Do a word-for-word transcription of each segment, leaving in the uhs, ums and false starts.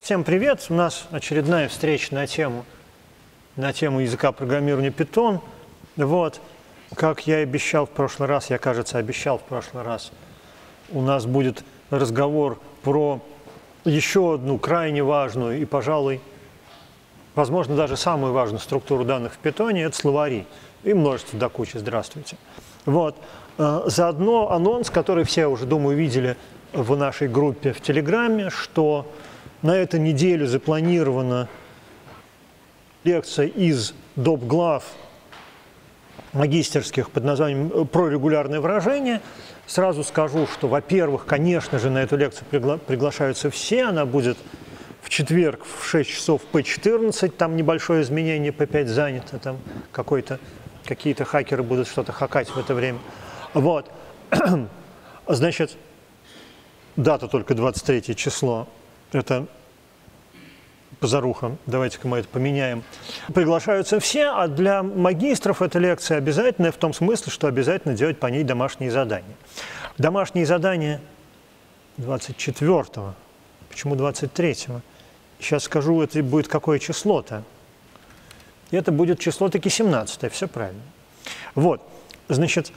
Всем привет! У нас очередная встреча на тему, на тему языка программирования Python. Вот, как я и обещал в прошлый раз, я, кажется, обещал в прошлый раз, у нас будет разговор про еще одну крайне важную и, пожалуй, возможно, даже самую важную структуру данных в Python – это словари. И множество до кучи. Здравствуйте. Вот. Заодно анонс, который все уже, думаю, видели в нашей группе в Телеграме, что на эту неделю запланирована лекция из доп. Глав магистерских под названием «Про регулярные выражения». Сразу скажу, что, во-первых, конечно же, на эту лекцию пригла приглашаются все. Она будет в четверг в шесть часов пэ четырнадцать. Там небольшое изменение, пэ пять занято. Там какой-то, какие-то хакеры будут что-то хакать в это время. Вот. Значит, дата только двадцать третье число. Это позаруха. Давайте-ка мы это поменяем. Приглашаются все, а для магистров эта лекция обязательная в том смысле, что обязательно делать по ней домашние задания. Домашние задания двадцать четвёртого. Почему двадцать третьего? Сейчас скажу, это будет какое число-то. Это будет число таки семнадцатое, все правильно. Вот, значит,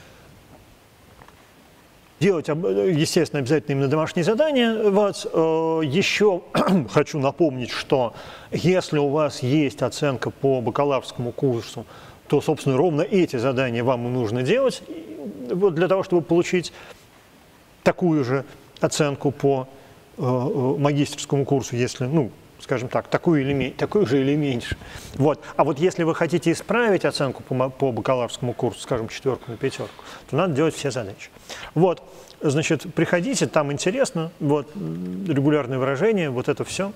делать, естественно, обязательно именно домашние задания. Вот. Еще хочу напомнить, что если у вас есть оценка по бакалаврскому курсу, то, собственно, ровно эти задания вам и нужно делать вот для того, чтобы получить такую же оценку по магистерскому курсу, если, ну, скажем так, такую, или, такую же или меньше. Вот. А вот если вы хотите исправить оценку по, по бакалаврскому курсу, скажем, четверку на пятерку, то надо делать все задачи. Вот. Значит, приходите, там интересно, вот, регулярные выражения, вот это все.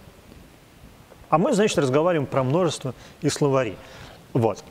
А мы, значит, разговариваем про множество и словари. Вот.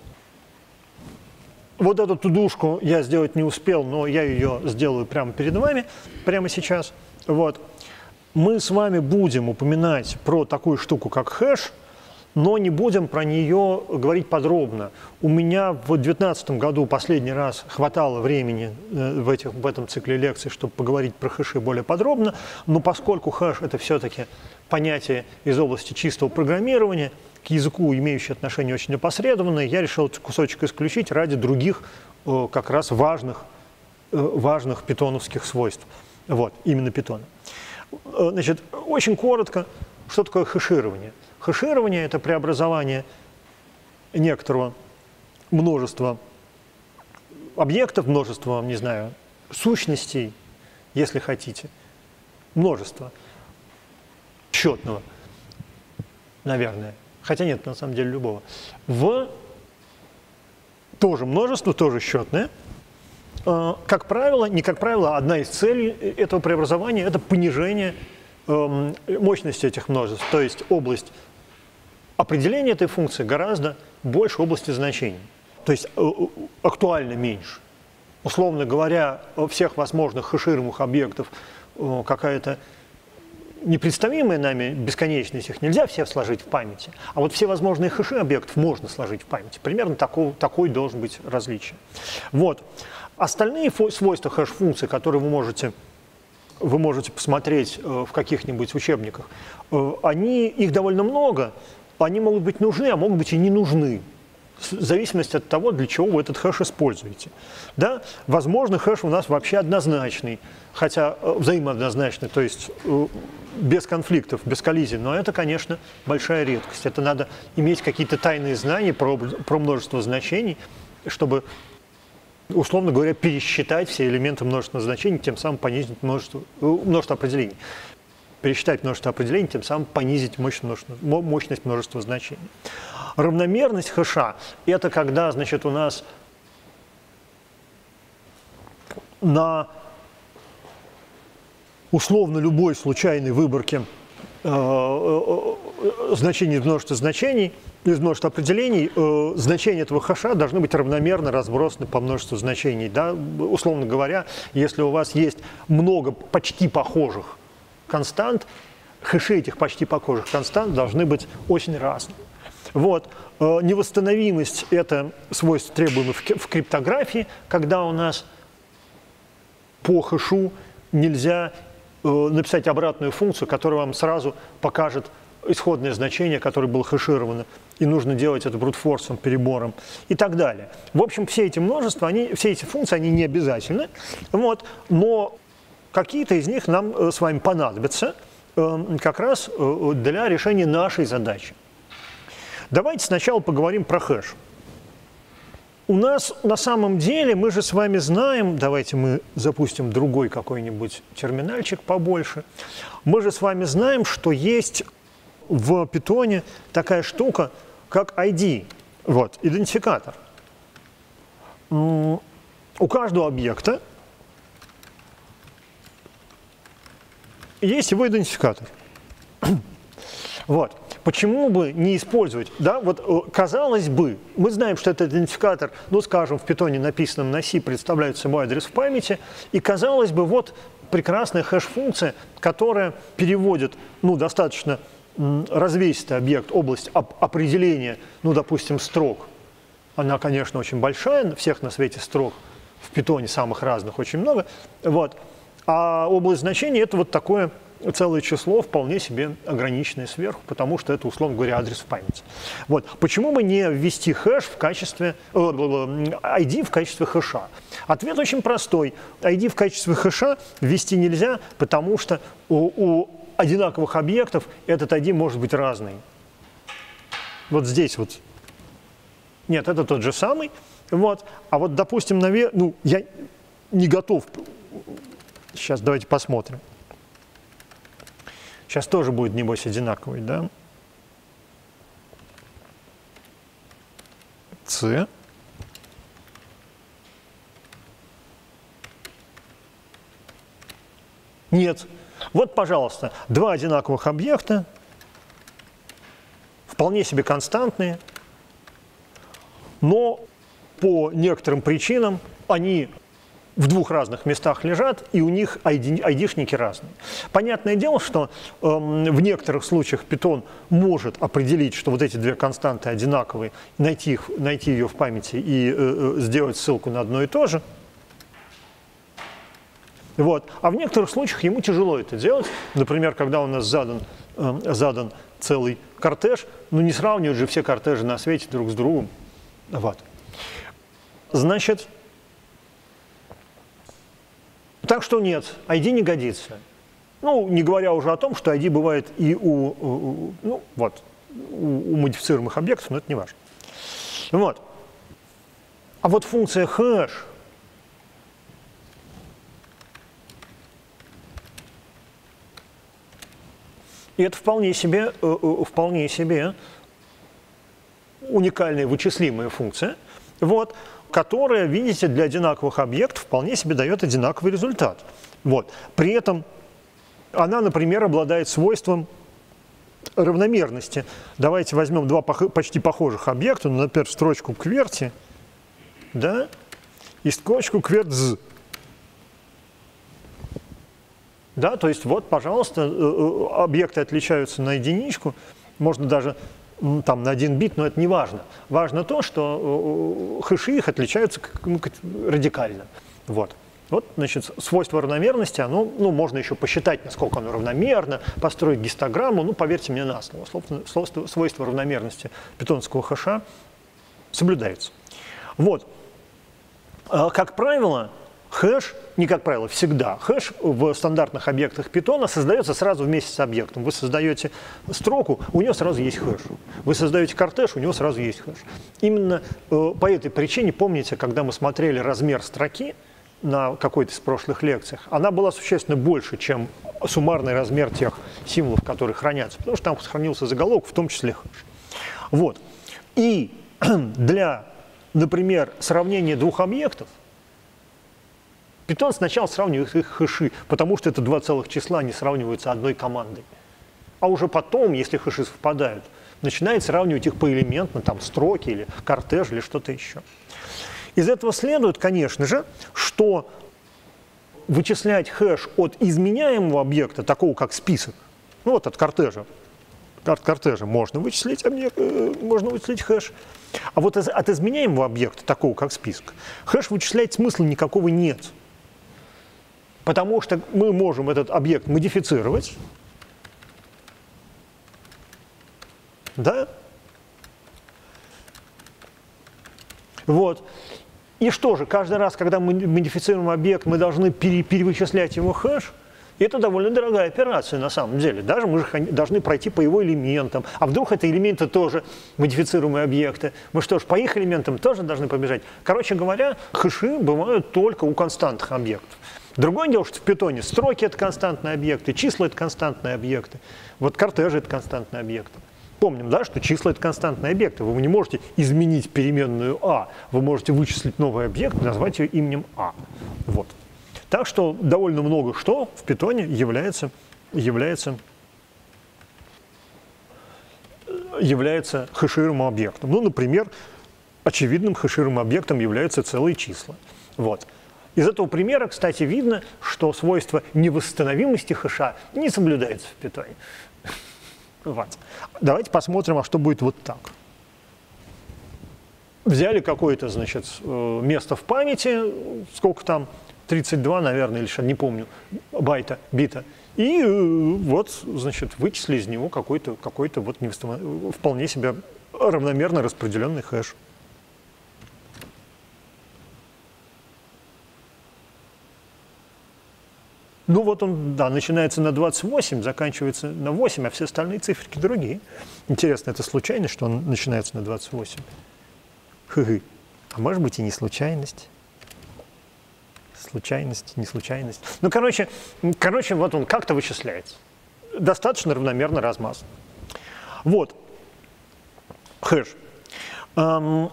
Вот эту тудушку я сделать не успел, но я ее сделаю прямо перед вами, прямо сейчас. Вот. Мы с вами будем упоминать про такую штуку, как хэш, но не будем про нее говорить подробно. У меня в две тысячи девятнадцатом году последний раз хватало времени в, этих, в этом цикле лекций, чтобы поговорить про хэши более подробно, но поскольку хэш – это все-таки понятие из области чистого программирования, к языку имеющее отношение очень опосредованное, я решил этот кусочек исключить ради других как раз важных, важных питоновских свойств. Вот, именно питона. Значит, очень коротко, что такое хэширование? Хэширование – это преобразование некоторого множества объектов, множества, не знаю, сущностей, если хотите, множество счетного, наверное, хотя нет, на самом деле любого, в тоже множество, тоже счетное. Как правило, не как правило, одна из целей этого преобразования – это понижение э, мощности этих множеств. То есть область определения этой функции гораздо больше области значений. То есть э, актуально меньше. Условно говоря, всех возможных хэшируемых объектов э, какая-то непредставимая нами бесконечность, их нельзя все сложить в памяти. А вот все возможные хэши объектов можно сложить в памяти. Примерно такой, такой должен быть различие. Вот. Остальные свойства хэш-функций, которые вы можете, вы можете посмотреть э, в каких-нибудь учебниках, э, они, их довольно много, они могут быть нужны, а могут быть и не нужны, в зависимости от того, для чего вы этот хэш используете. Да? Возможно, хэш у нас вообще однозначный, хотя э, взаимооднозначный, то есть э, без конфликтов, без коллизий, но это, конечно, большая редкость. Это надо иметь какие-то тайные знания про, про множество значений, чтобы, условно говоря, пересчитать все элементы множественного значения, тем самым понизить множество, множество определений. Пересчитать множество определений, тем самым понизить мощность, мощность множества значений. Равномерность хэша – это когда, значит, у нас на условно любой случайной выборке э, значений из множества значений, из множества определений, э, значения этого хэша должны быть равномерно разбросаны по множеству значений. Да? Условно говоря, если у вас есть много почти похожих констант, хэши этих почти похожих констант должны быть очень разные. Вот. Э, невосстановимость – это свойство, требуемое в, в криптографии, когда у нас по хэшу нельзя написать обратную функцию, которая вам сразу покажет исходное значение, которое было хэшировано, и нужно делать это брутфорсом, перебором и так далее. В общем, все эти множества, они, все эти функции, они не обязательны, вот, но какие-то из них нам с вами понадобятся э, как раз для решения нашей задачи. Давайте сначала поговорим про хэш. У нас на самом деле, мы же с вами знаем, давайте мы запустим другой какой-нибудь терминальчик побольше, мы же с вами знаем, что есть в Python такая штука, как ай ди, вот, идентификатор. У каждого объекта есть его идентификатор. Вот. Почему бы не использовать, да, вот казалось бы, мы знаем, что этот идентификатор, ну, скажем, в Python, написанном на C, представляет собой адрес в памяти, и казалось бы, вот прекрасная хэш-функция, которая переводит, ну, достаточно развесистый объект, область определения, ну, допустим, строк. Она, конечно, очень большая, всех на свете строк в Python самых разных очень много, вот, а область значения – это вот такое целое число, вполне себе ограниченное сверху, потому что это, условно говоря, адрес в памяти. Вот. Почему бы не ввести хэш в качестве, э, ай ди в качестве хэша? Ответ очень простой. ай ди в качестве хэша ввести нельзя, потому что у, у одинаковых объектов этот ай ди может быть разный. Вот здесь вот. Нет, это тот же самый. Вот. А вот, допустим, навер... ну, я не готов. Сейчас давайте посмотрим. Сейчас тоже будет, небось, одинаковый, да? С. Нет. Вот, пожалуйста, два одинаковых объекта, вполне себе константные, но по некоторым причинам они в двух разных местах лежат, и у них ай ди, айдишники разные. Понятное дело, что э, в некоторых случаях Python может определить, что вот эти две константы одинаковые, найти, их, найти ее в памяти и э, сделать ссылку на одно и то же. Вот. А в некоторых случаях ему тяжело это делать. Например, когда у нас задан, э, задан целый кортеж, ну не сравнивают же все кортежи на свете друг с другом. Вот. Значит, так что нет, ай ди не годится. Ну, не говоря уже о том, что ай ди бывает и у, у, ну, вот, у, у модифицируемых объектов, но это не важно. Вот. А вот функция хэш, и это вполне себе, вполне себе уникальная вычислимая функция, вот, которая, видите, для одинаковых объектов вполне себе дает одинаковый результат. Вот. При этом она, например, обладает свойством равномерности. Давайте возьмем два почти похожих объекта, ну, например, строчку QWERTY, да, и строчку QWERTZ. Да, то есть вот, пожалуйста, объекты отличаются на единичку, можно даже там на один бит, но это не важно. Важно то, что хэши их отличаются радикально. Вот. Вот, значит, свойство равномерности, оно, ну, можно еще посчитать, насколько оно равномерно, построить гистограмму, ну, поверьте мне на слово, свойство, свойство равномерности питонского хэша соблюдается. Вот. Как правило, хэш, не как правило, всегда, хэш в стандартных объектах Python создается сразу вместе с объектом. Вы создаете строку, у нее сразу есть хэш. Вы создаете кортеж, у него сразу есть хэш. Именно э, по этой причине, помните, когда мы смотрели размер строки на какой-то из прошлых лекциях, она была существенно больше, чем суммарный размер тех символов, которые хранятся, потому что там хранился заголовок, в том числе хэш. Вот. И для, например, сравнения двух объектов, Python сначала сравнивает их хэши, потому что это два целых числа, они сравниваются одной командой. А уже потом, если хэши совпадают, начинает сравнивать их поэлементно, там строки или кортеж или что-то еще. Из этого следует, конечно же, что вычислять хэш от изменяемого объекта, такого как список, ну вот от кортежа, от кортежа можно вычислить, объект, можно вычислить хэш, а вот от изменяемого объекта, такого как список, хэш вычислять смысла никакого нет. Потому что мы можем этот объект модифицировать, Да? Вот. И что же, каждый раз, когда мы модифицируем объект, мы должны пере перевычислять его хэш. Это довольно дорогая операция на самом деле. Даже мы же должны пройти по его элементам. А вдруг это элементы тоже модифицируемые объекты? Мы что ж, по их элементам тоже должны побежать? Короче говоря, хэши бывают только у константных объектов. Другое дело, что в питоне строки – это константные объекты, числа – это константные объекты. Вот кортежи – это константные объекты. Помним, да, что числа – это константные объекты. Вы не можете изменить переменную а. Вы можете вычислить новый объект и назвать ее именем а. Вот. Так что довольно много что в питоне является, является, является хэшируемым объектом. Ну, например, очевидным хэшируемым объектом являются целые числа. Вот. Из этого примера, кстати, видно, что свойство невосстановимости хэша не соблюдается в питоне. Вот. Давайте посмотрим, а что будет вот так. Взяли какое-то, значит, место в памяти, сколько там, тридцать два, наверное, или не помню, байта, бита, и вот, значит, вычислили из него какой-то какой-то вот невосстанов... вполне себе равномерно распределенный хэш. Ну вот он, да, начинается на двадцать восемь, заканчивается на восемь, а все остальные циферки другие. Интересно, это случайность, что он начинается на двадцать восемь? Хы-хы. А может быть и не случайность? Случайность, не случайность. Ну, короче, короче вот он как-то вычисляется. Достаточно равномерно размазан. Вот. Хэш. Эм...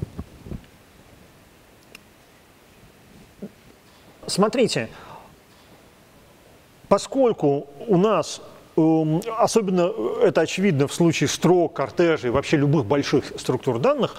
Смотрите. Поскольку у нас, особенно это очевидно в случае строк, кортежей, вообще любых больших структур данных,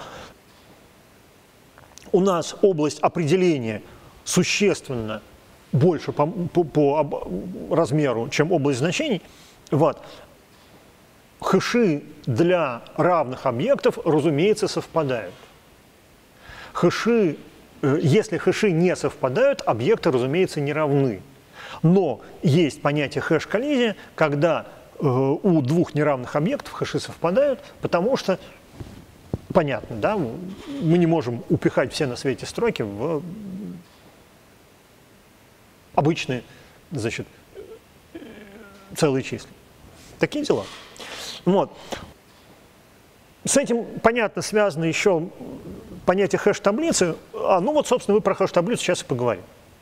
у нас область определения существенно больше по, по, по размеру, чем область значений, вот, хэши для равных объектов, разумеется, совпадают. Хэши, если хэши не совпадают, объекты, разумеется, не равны. Но есть понятие хэш-коллизия, когда э, у двух неравных объектов хэши совпадают, потому что, понятно, да, мы не можем упихать все на свете строки в обычные, значит, целые числа. Такие дела. Вот. С этим, понятно, связано еще понятие хэш-таблицы. А, ну вот, собственно, мы про хэш-таблицу сейчас и поговорим.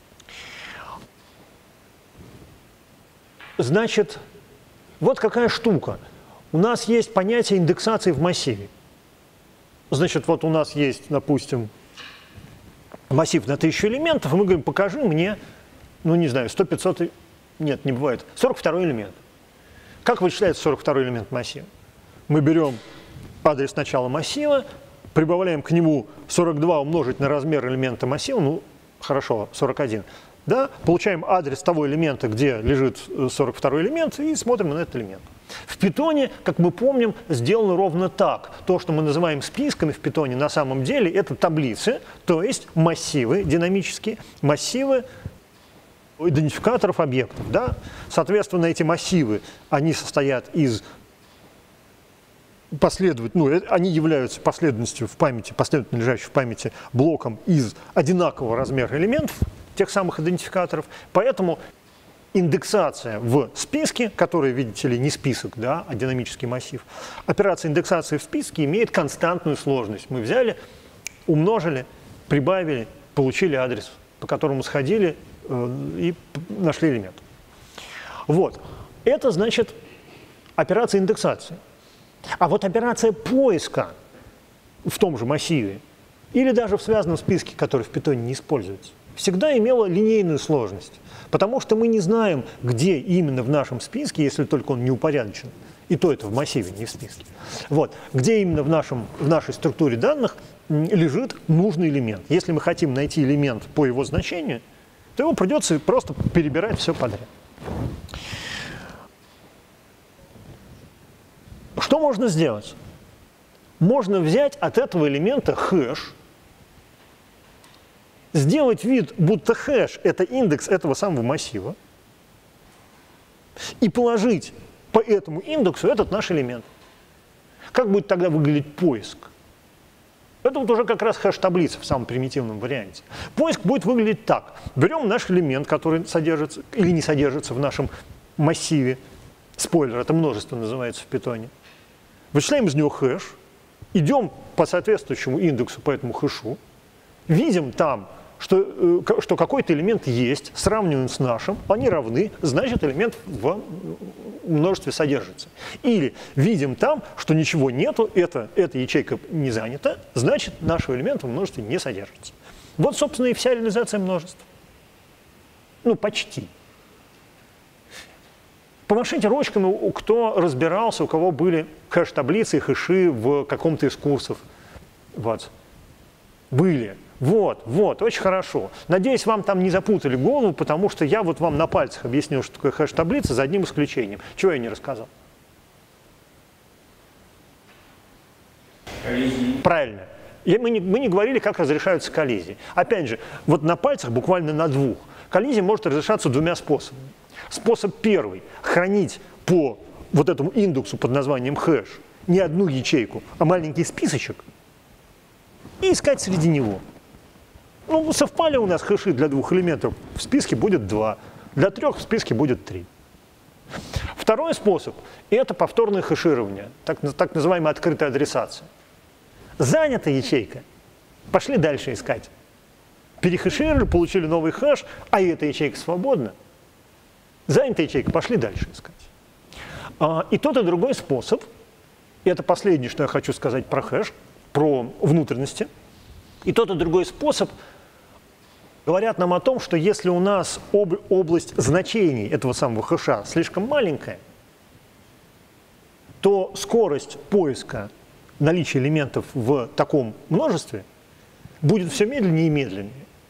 Значит, вот какая штука. У нас есть понятие индексации в массиве. Значит, вот у нас есть, допустим, массив на тысячу элементов, и мы говорим, покажи мне, ну не знаю, сто пятьсот, нет, не бывает, сорок второй элемент. Как вычисляется сорок второй элемент массива? Мы берем адрес начала массива, прибавляем к нему сорок два умножить на размер элемента массива, ну, хорошо, сорок один. Да, получаем адрес того элемента, где лежит сорок второй элемент, и смотрим на этот элемент. В питоне, как мы помним, сделано ровно так. То, что мы называем списками в питоне, на самом деле это таблицы, то есть массивы динамические, массивы идентификаторов объектов. Да? Соответственно, эти массивы, они состоят из последовательно, ну, они являются последовательностью в памяти, последовательно лежащей в памяти блоком из одинакового размера элементов, тех самых идентификаторов. Поэтому индексация в списке, который, видите ли, не список, да, а динамический массив, операция индексации в списке имеет константную сложность. Мы взяли, умножили, прибавили, получили адрес, по которому сходили э, и нашли элемент. Вот. Это значит операция индексации. А вот операция поиска в том же массиве или даже в связанном списке, который в питоне не используется, всегда имела линейную сложность, потому что мы не знаем, где именно в нашем списке, если только он не упорядочен, и то это в массиве, не в списке, вот, где именно в, нашем, в нашей структуре данных лежит нужный элемент. Если мы хотим найти элемент по его значению, то его придется просто перебирать все подряд. Что можно сделать? Можно взять от этого элемента хэш, сделать вид, будто хэш – это индекс этого самого массива, и положить по этому индексу этот наш элемент. Как будет тогда выглядеть поиск? Это вот уже как раз хэш-таблица в самом примитивном варианте. Поиск будет выглядеть так. Берем наш элемент, который содержится или не содержится в нашем массиве. Спойлер, это множество называется в питоне. Вычисляем из него хэш, идем по соответствующему индексу, по этому хэшу, видим там, что, что какой-то элемент есть, сравниваем с нашим, они равны, значит элемент в множестве содержится. Или видим там, что ничего нету, это, эта ячейка не занята, значит нашего элемента в множестве не содержится. Вот, собственно, и вся реализация множеств. Ну, почти. Помашите ручками, кто разбирался, у кого были хэш-таблицы и хэши в каком-то из курсов. Вот. Были. Вот, вот, очень хорошо. Надеюсь, вам там не запутали голову, потому что я вот вам на пальцах объяснил, что такое хэш-таблица, за одним исключением. Чего я не рассказал? Коллизии. Правильно. И мы, не, мы не говорили, как разрешаются коллизии. Опять же, вот на пальцах буквально на двух. Коллизия может разрешаться двумя способами. Способ первый – хранить по вот этому индексу под названием хэш не одну ячейку, а маленький списочек и искать среди него. Ну, совпали у нас хэши для двух элементов, в списке будет два, для трех в списке будет три. Второй способ – это повторное хэширование, так, так называемая открытая адресация. Занята ячейка, пошли дальше искать. Перехэшировали, получили новый хэш, а эта ячейка свободна. Занятая ячейка, пошли дальше искать. И тот, и другой способ, и это последнее, что я хочу сказать про хэш, про внутренности, и тот, и другой способ говорят нам о том, что если у нас об, область значений этого самого хэша слишком маленькая, то скорость поиска наличия элементов в таком множестве будет все медленнее и медленнее.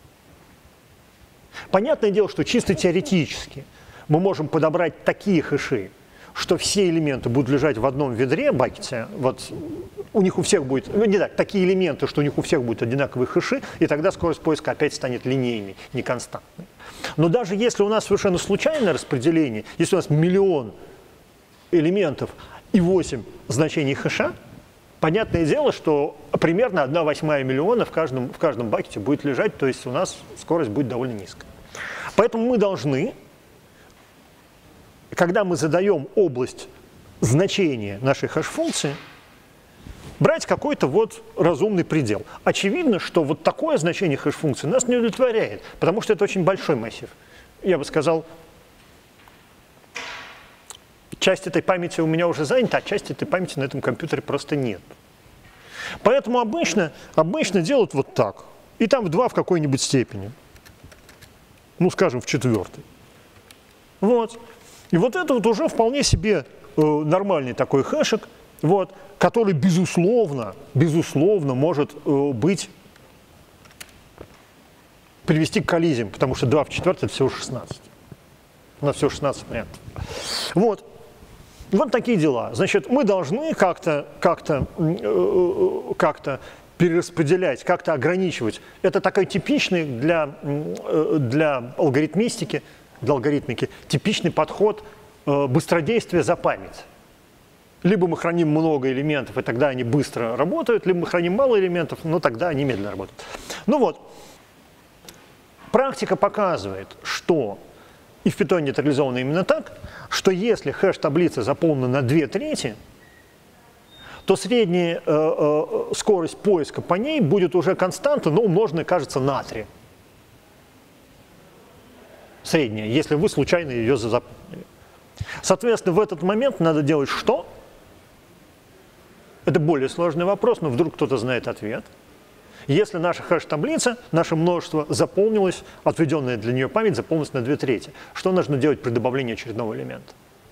Понятное дело, что чисто теоретически мы можем подобрать такие хэши, что все элементы будут лежать в одном ведре, бакете, вот у них у всех будет, ну не так, такие элементы, что у них у всех будут одинаковые хэши, и тогда скорость поиска опять станет линейной, не константной. Но даже если у нас совершенно случайное распределение, если у нас миллион элементов и восемь значений хэша, понятное дело, что примерно одна восьмая миллиона в каждом, в каждом бакете будет лежать, то есть у нас скорость будет довольно низкая. Поэтому мы должны, когда мы задаем область значения нашей хэш-функции, брать какой-то вот разумный предел. Очевидно, что вот такое значение хэш-функции нас не удовлетворяет, потому что это очень большой массив. Я бы сказал, часть этой памяти у меня уже занята, а часть этой памяти на этом компьютере просто нет. Поэтому обычно, обычно делают вот так. И там в два в какой-нибудь степени. Ну, скажем, в четвертой. Вот. И вот это вот уже вполне себе э, нормальный такой хэшик, вот, который, безусловно, безусловно может э, быть, привести к коллизиям, потому что два в четвертой – это всего шестнадцать. У нас всего шестнадцать вариантов. Вот. Вот такие дела. Значит, мы должны как-то как-то, э, как-то перераспределять, как-то ограничивать. Это такой типичный для, э, для алгоритмистики, для алгоритмики типичный подход э, быстродействия за память. Либо мы храним много элементов, и тогда они быстро работают, либо мы храним мало элементов, но тогда они медленно работают. Ну вот, практика показывает, что, и в питоне это реализовано именно так, что если хэш-таблица заполнена на две трети, то средняя э, э, скорость поиска по ней будет уже константа, но умноженная, кажется, на три. Средняя, если вы случайно ее запомнили. Соответственно, в этот момент надо делать что? Это более сложный вопрос, но вдруг кто-то знает ответ. Если наша хэш-таблица, наше множество заполнилось, отведенная для нее память заполнилась на две трети, что нужно делать при добавлении очередного элемента?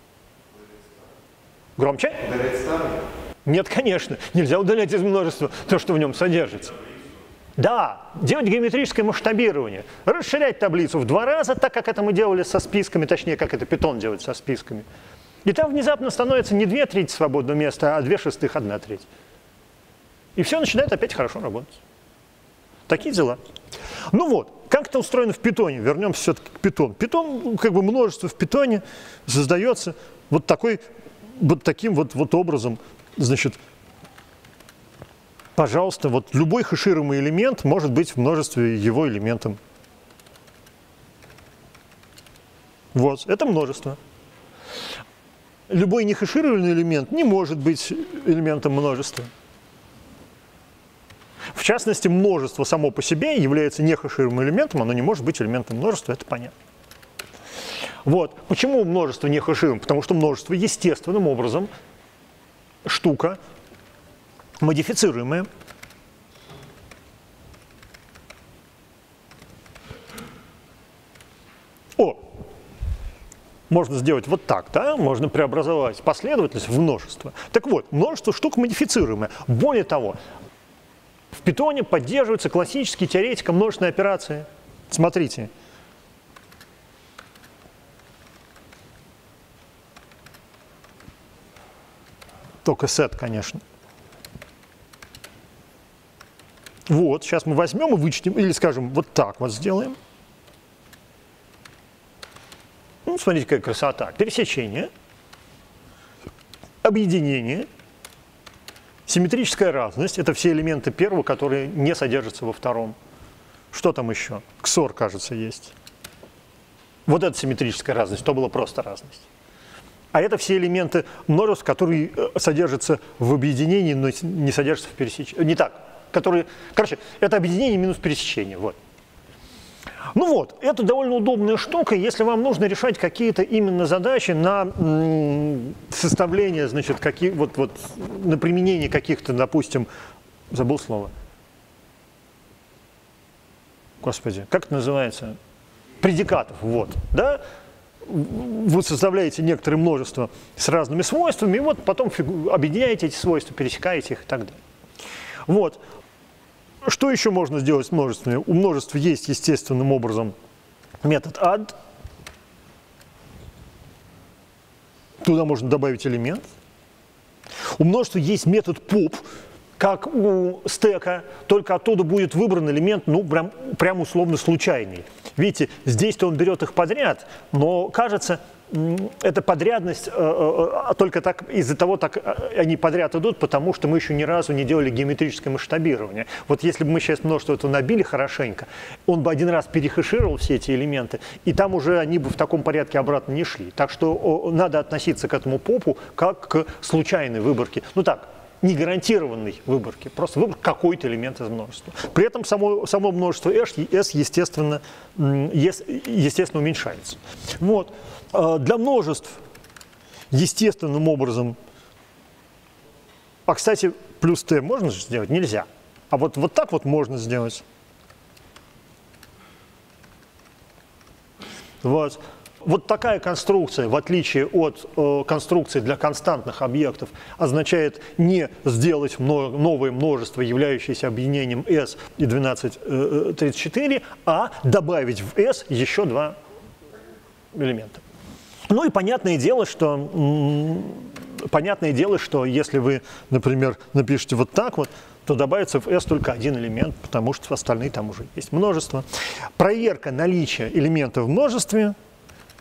Громче? Удалять старый? Нет, конечно. Нельзя удалять из множества то, что в нем содержится. Да, делать геометрическое масштабирование, расширять таблицу в два раза, так как это мы делали со списками, точнее, как это питон делает со списками. И там внезапно становится не две трети свободного места, а две шестых, одна треть. И все начинает опять хорошо работать. Такие дела. Ну вот, как это устроено в питоне? Вернемся все-таки к питону. Питон, как бы множество в питоне создается вот, такой, вот таким вот, вот образом. Значит, Пожалуйста, вот любой хэшируемый элемент может быть в множестве его элементом. Вот, это множество. Любой нехэшированный элемент не может быть элементом множества. В частности, множество само по себе является нехэшируемым элементом, оно не может быть элементом множества, это понятно. Вот. Почему множество не хэшируем? Потому что множество естественным образом штука модифицируемая. О! Можно сделать вот так, да? Можно преобразовать последовательность в множество. Так вот, множество штук модифицируемое. Более того, в Python поддерживается классический теоретика множественной операции. Смотрите. Только set, конечно. Вот, сейчас мы возьмем и вычтем, или, скажем, вот так вот сделаем. Ну, смотрите, какая красота. Пересечение, объединение, симметрическая разность. Это все элементы первого, которые не содержатся во втором. Что там еще? ксор, кажется, есть. Вот это симметрическая разность, то была просто разность. А это все элементы множеств, которые содержатся в объединении, но не содержатся в пересечении. Не так. Которые, короче, это объединение минус пересечение. Вот. Ну вот, это довольно удобная штука, если вам нужно решать какие-то именно задачи на м, составление, значит, какие, вот, вот, на применение каких-то, допустим, забыл слово. Господи, как это называется? Предикатов, вот, да? Вы составляете некоторое множество с разными свойствами, и вот потом объединяете эти свойства, пересекаете их и так далее. Вот. Что еще можно сделать с множествами? У множеств есть естественным образом метод add. Туда можно добавить элемент. У множества есть метод pop, как у стека, только оттуда будет выбран элемент, ну, прям, прям условно случайный. Видите, здесь-то он берет их подряд, но кажется, эта подрядность э, э, только так, из-за того, так они подряд идут, потому что мы еще ни разу не делали геометрическое масштабирование. Вот если бы мы сейчас множество это набили хорошенько, он бы один раз перехэшировал все эти элементы, и там уже они бы в таком порядке обратно не шли. Так что о, надо относиться к этому попу как к случайной выборке. Ну так, не гарантированной выборке, просто выбор какой-то элемент из множества. При этом само, само множество S, естественно, естественно уменьшается. Вот. Для множеств естественным образом, а, кстати, плюс t можно же сделать? Нельзя. А вот, вот так вот можно сделать. Вот. Вот такая конструкция, в отличие от э, конструкции для константных объектов, означает не сделать много, новое множество, являющееся объединением S и двенадцать тридцать четыре, а добавить в S еще два элемента. Ну и понятное дело, что, м, понятное дело, что если вы, например, напишите вот так вот, то добавится в S только один элемент, потому что остальные там уже есть множество. Проверка наличия элемента в множестве –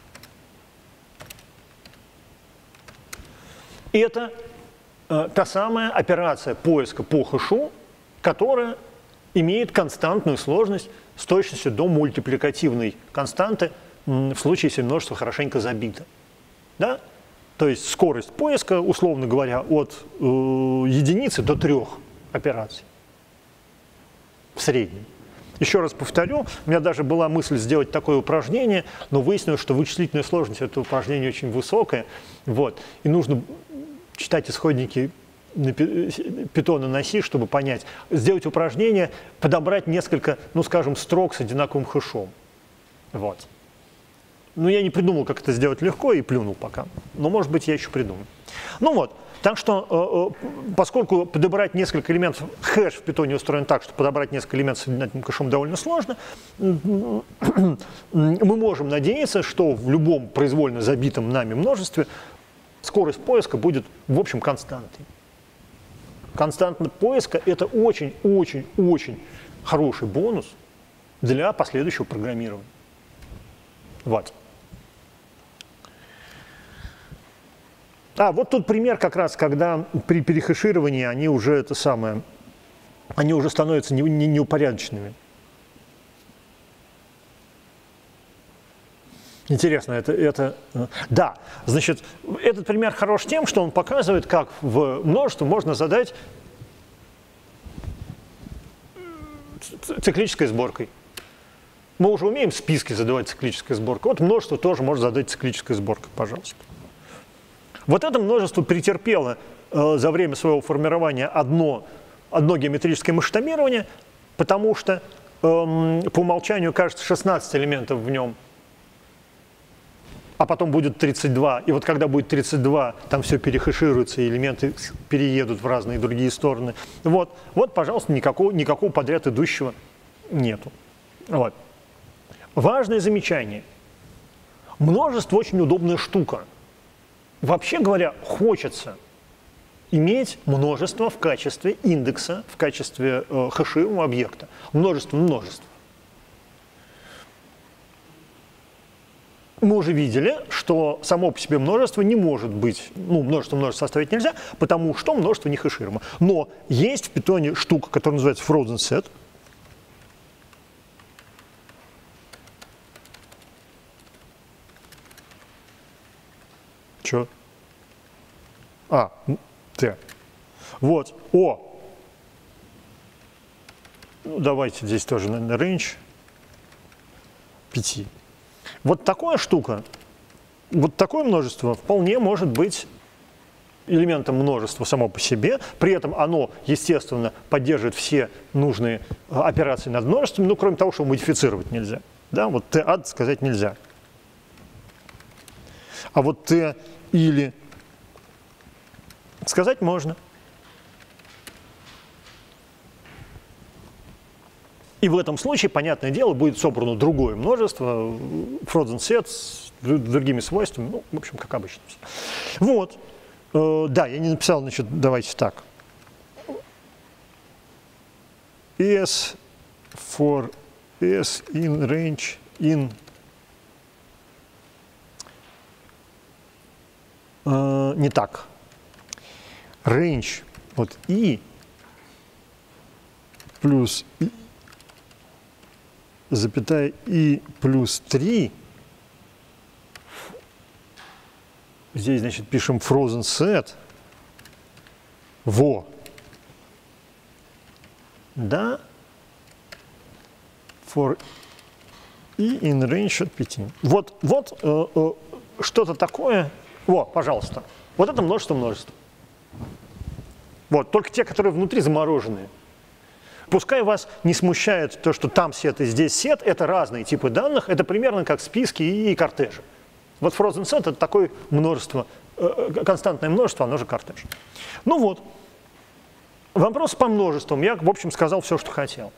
это э, та самая операция поиска по хэшу, которая имеет константную сложность с точностью до мультипликативной константы м, в случае, если множество хорошенько забито. Да? То есть скорость поиска, условно говоря, от э, единицы до трех операций в среднем. Еще раз повторю, у меня даже была мысль сделать такое упражнение, но выяснилось, что вычислительная сложность этого упражнения очень высокая. Вот, и нужно читать исходники питона на си, чтобы понять. Сделать упражнение, подобрать несколько, ну скажем, строк с одинаковым хэшом. Вот. Ну, я не придумал, как это сделать легко, и плюнул пока. Но, может быть, я еще придумаю. Ну вот, так что, поскольку подобрать несколько элементов, хэш в питоне устроен так, что подобрать несколько элементов с одинаковым хэшом довольно сложно, мы можем надеяться, что в любом произвольно забитом нами множестве скорость поиска будет, в общем, константой. Константность поиска – это очень-очень-очень хороший бонус для последующего программирования. Вот. А, вот тут пример как раз, когда при перехэшировании они уже это самое они уже становятся не, не, неупорядоченными. Интересно, это, это… Да, значит, этот пример хорош тем, что он показывает, как в множество можно задать циклической сборкой. Мы уже умеем списки задавать циклической сборкой. Вот множество тоже можно задать циклической сборкой, пожалуйста. Вот это множество претерпело э, за время своего формирования одно, одно геометрическое масштабирование, потому что э, по умолчанию кажется шестнадцать элементов в нем, а потом будет тридцать два. И вот когда будет тридцать два, там все перехэшируется, и элементы переедут в разные другие стороны. Вот, вот пожалуйста, никакого, никакого подряд идущего нету. Вот. Важное замечание. Множество очень удобная штука. Вообще говоря, хочется иметь множество в качестве индекса, в качестве э, хэшируемого объекта. Множество множеств. Мы уже видели, что само по себе множество не может быть, ну, множество множеств составить нельзя, потому что множество не хэшируемо. Но есть в Python штука, которая называется frozen set. Чё? А, Т. Вот, О. Ну, давайте здесь тоже, наверное, range пяти. Вот такая штука, вот такое множество вполне может быть элементом множества само по себе. При этом оно, естественно, поддерживает все нужные операции над множеством, ну, кроме того, что модифицировать нельзя. Да, вот Т ад сказать нельзя. А вот Т или сказать можно. И в этом случае, понятное дело, будет собрано другое множество, frozen set с другими свойствами, ну, в общем, как обычно. Вот. Э, да, я не написал, значит, давайте так. S for S in range in э, не так. Range от I плюс I, запятая I плюс три. Здесь, значит, пишем frozen set. Во. Да. For I in range от пяти. Вот, вот э, э, что-то такое. Во, пожалуйста. Вот это множество множеств. Вот, только те, которые внутри замороженные. Пускай вас не смущает то, что там сет и здесь сет, это разные типы данных, это примерно как списки и кортежи. Вот frozen set — это такое множество, э, константное множество, оно же кортеж. Ну вот, вопрос по множествам. Я, в общем, сказал все, что хотел.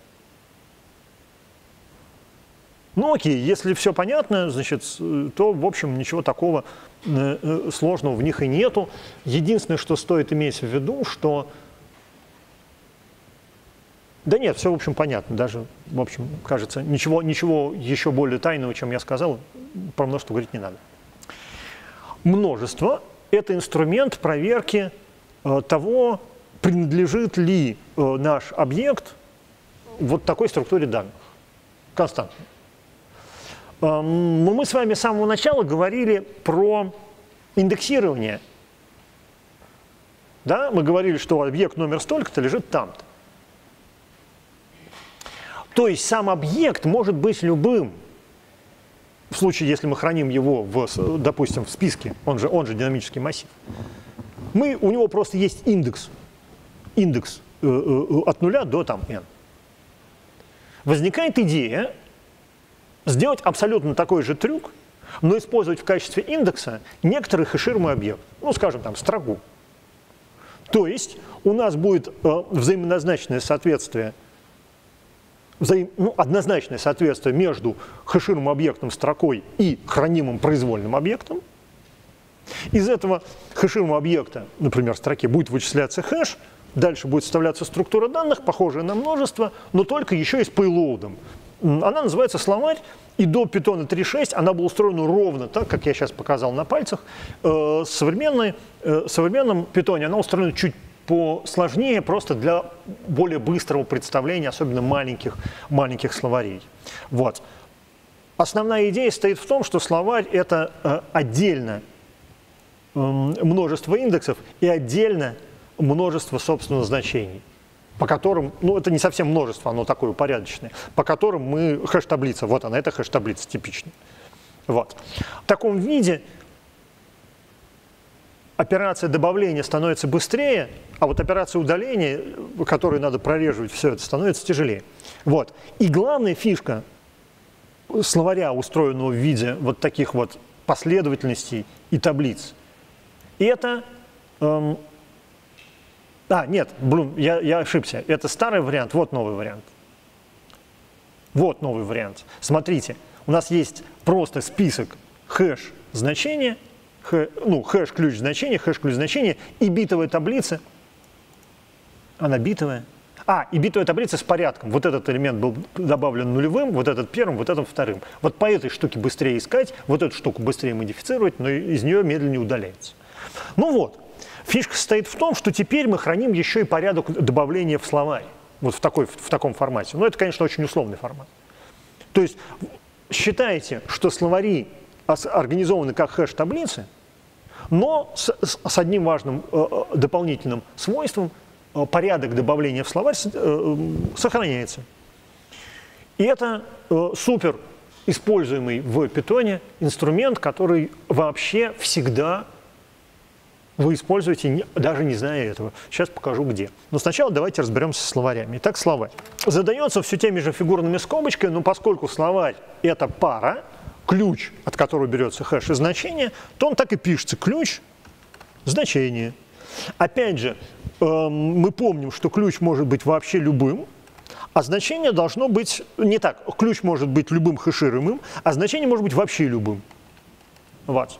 Ну окей, если все понятно, значит, то, в общем, ничего такого э, сложного в них и нету. Единственное, что стоит иметь в виду, что… Да нет, все, в общем, понятно. Даже, в общем, кажется, ничего, ничего еще более тайного, чем я сказал, про множество говорить не надо. Множество – это инструмент проверки э, того, принадлежит ли э, наш объект вот такой структуре данных, константной. Э, мы с вами с самого начала говорили про индексирование. Да? Мы говорили, что объект номер столько-то лежит там-то. То есть сам объект может быть любым. В случае, если мы храним его, в, допустим, в списке, он же, он же динамический массив. Мы, у него просто есть индекс, индекс э, э, от нуля до там, n. Возникает идея сделать абсолютно такой же трюк, но использовать в качестве индекса некоторый хэшируемый объект, ну, скажем, там, строгу. То есть у нас будет э, взаимозначное соответствие, взаим, ну, однозначное соответствие между хэшируемым объектом строкой и хранимым произвольным объектом. Из этого хэшируемого объекта, например, строки, будет вычисляться хэш, дальше будет вставляться структура данных, похожая на множество, но только еще и с payload. Она называется словарь, и до Python три точка шесть она была устроена ровно так, как я сейчас показал на пальцах. В современной, современном Python она устроена чуть посложнее, просто для более быстрого представления, особенно маленьких, маленьких словарей. Вот. Основная идея стоит в том, что словарь – это э, отдельно э, множество индексов и отдельно множество собственных значений, по которым, ну это не совсем множество, оно такое упорядоченное, по которым мы, хэш-таблица, вот она, это хэш-таблица типичная. Вот. В таком виде операция добавления становится быстрее, а вот операция удаления, которую надо прореживать все это, становится тяжелее. Вот. И главная фишка словаря, устроенного в виде вот таких вот последовательностей и таблиц, это… Эм, а, нет, блин, я, я ошибся. Это старый вариант, вот новый вариант. Вот новый вариант. Смотрите, у нас есть просто список хэш-значения, Хэ, ну, хэш-ключ значения, хэш-ключ значения и битовая таблица. Она битовая. А, и битовая таблица с порядком. Вот этот элемент был добавлен нулевым, вот этот первым, вот этот вторым. Вот по этой штуке быстрее искать, вот эту штуку быстрее модифицировать, но из нее медленнее удаляется. Ну вот, фишка состоит в том, что теперь мы храним еще и порядок добавления в словарь. Вот в, такой, в таком формате. Но это, конечно, очень условный формат. То есть считайте, что словари организованы как хэш-таблицы, но с, с одним важным э, дополнительным свойством: э, порядок добавления в словарь э, сохраняется. И это э, супер используемый в Python инструмент, который вообще всегда вы используете, не, даже не зная этого. Сейчас покажу где. Но сначала давайте разберемся с словарями. Итак, словарь. Задается все теми же фигурными скобочками, но поскольку словарь – это пара, ключ, от которого берется хэш и значение, то он так и пишется: ключ, значение. Опять же, э, мы помним, что ключ может быть вообще любым, а значение должно быть не так. Ключ может быть любым хэшируемым, а значение может быть вообще любым. Вот.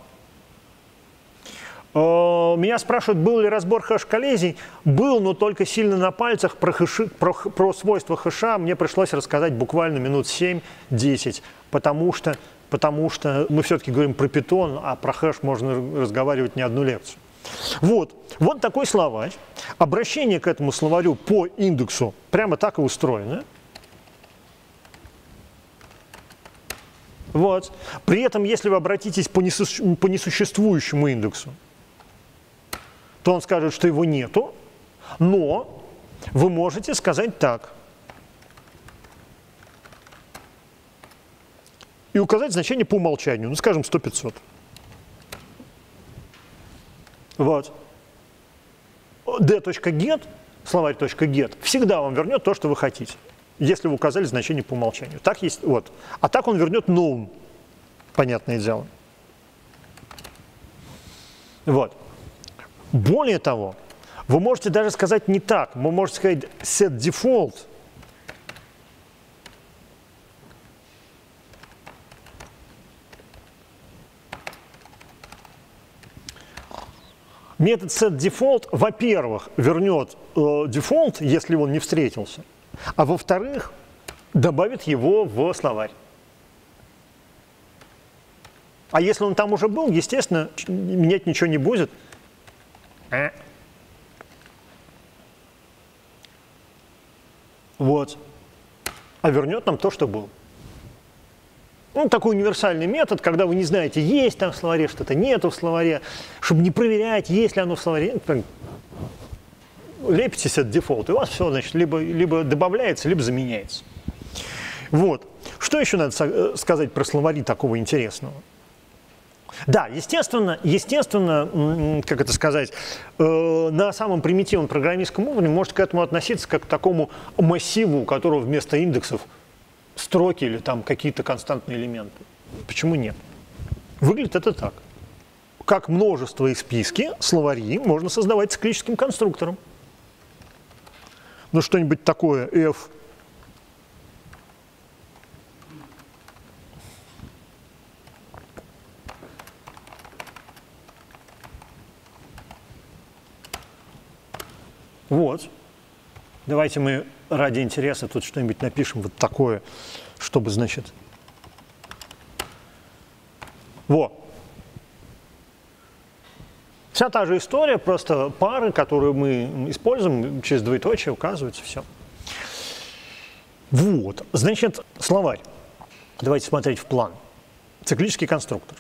Э, меня спрашивают, был ли разбор хэш-коллизий. Был, но только сильно на пальцах. Про, хэши, про, про свойства хэша мне пришлось рассказать буквально минут семь-десять, потому что потому что мы все-таки говорим про Python, а про хэш можно разговаривать не одну лекцию. Вот, вот такой словарь. Обращение к этому словарю по индексу прямо так и устроено. Вот. При этом, если вы обратитесь по, несу по несуществующему индексу, то он скажет, что его нету, но вы можете сказать так. И указать значение по умолчанию, ну, скажем, сто пятьсот. Вот. d.get, словарь.get, всегда вам вернет то, что вы хотите, если вы указали значение по умолчанию. Так есть, вот. А так он вернет known, понятное дело. Вот. Более того, вы можете даже сказать не так. Вы можете сказать setDefault. Метод setDefault, во-первых, вернет э, дефолт, если он не встретился, а во-вторых, добавит его в словарь. А если он там уже был, естественно, менять ничего не будет. Вот. А вернет нам то, что было. Ну, такой универсальный метод, когда вы не знаете, есть там в словаре что-то, нету в словаре, чтобы не проверять, есть ли оно в словаре. Лепите setDefault, и у вас все, значит, либо, либо добавляется, либо заменяется. Вот. Что еще надо сказать про словари такого интересного? Да, естественно, естественно, как это сказать, э, на самом примитивном программистском уровне может к этому относиться как к такому массиву, у которого вместо индексов строки или там какие-то константные элементы. Почему нет? Выглядит это так. Как множество и списки, словари можно создавать циклическим конструктором. Ну, что-нибудь такое f. Вот. Давайте мы ради интереса тут что-нибудь напишем вот такое, чтобы, значит… Во. Вся та же история, просто пары, которые мы используем, через двоеточие указываются, все. Вот, значит, словарь. Давайте смотреть в план. Циклический конструктор.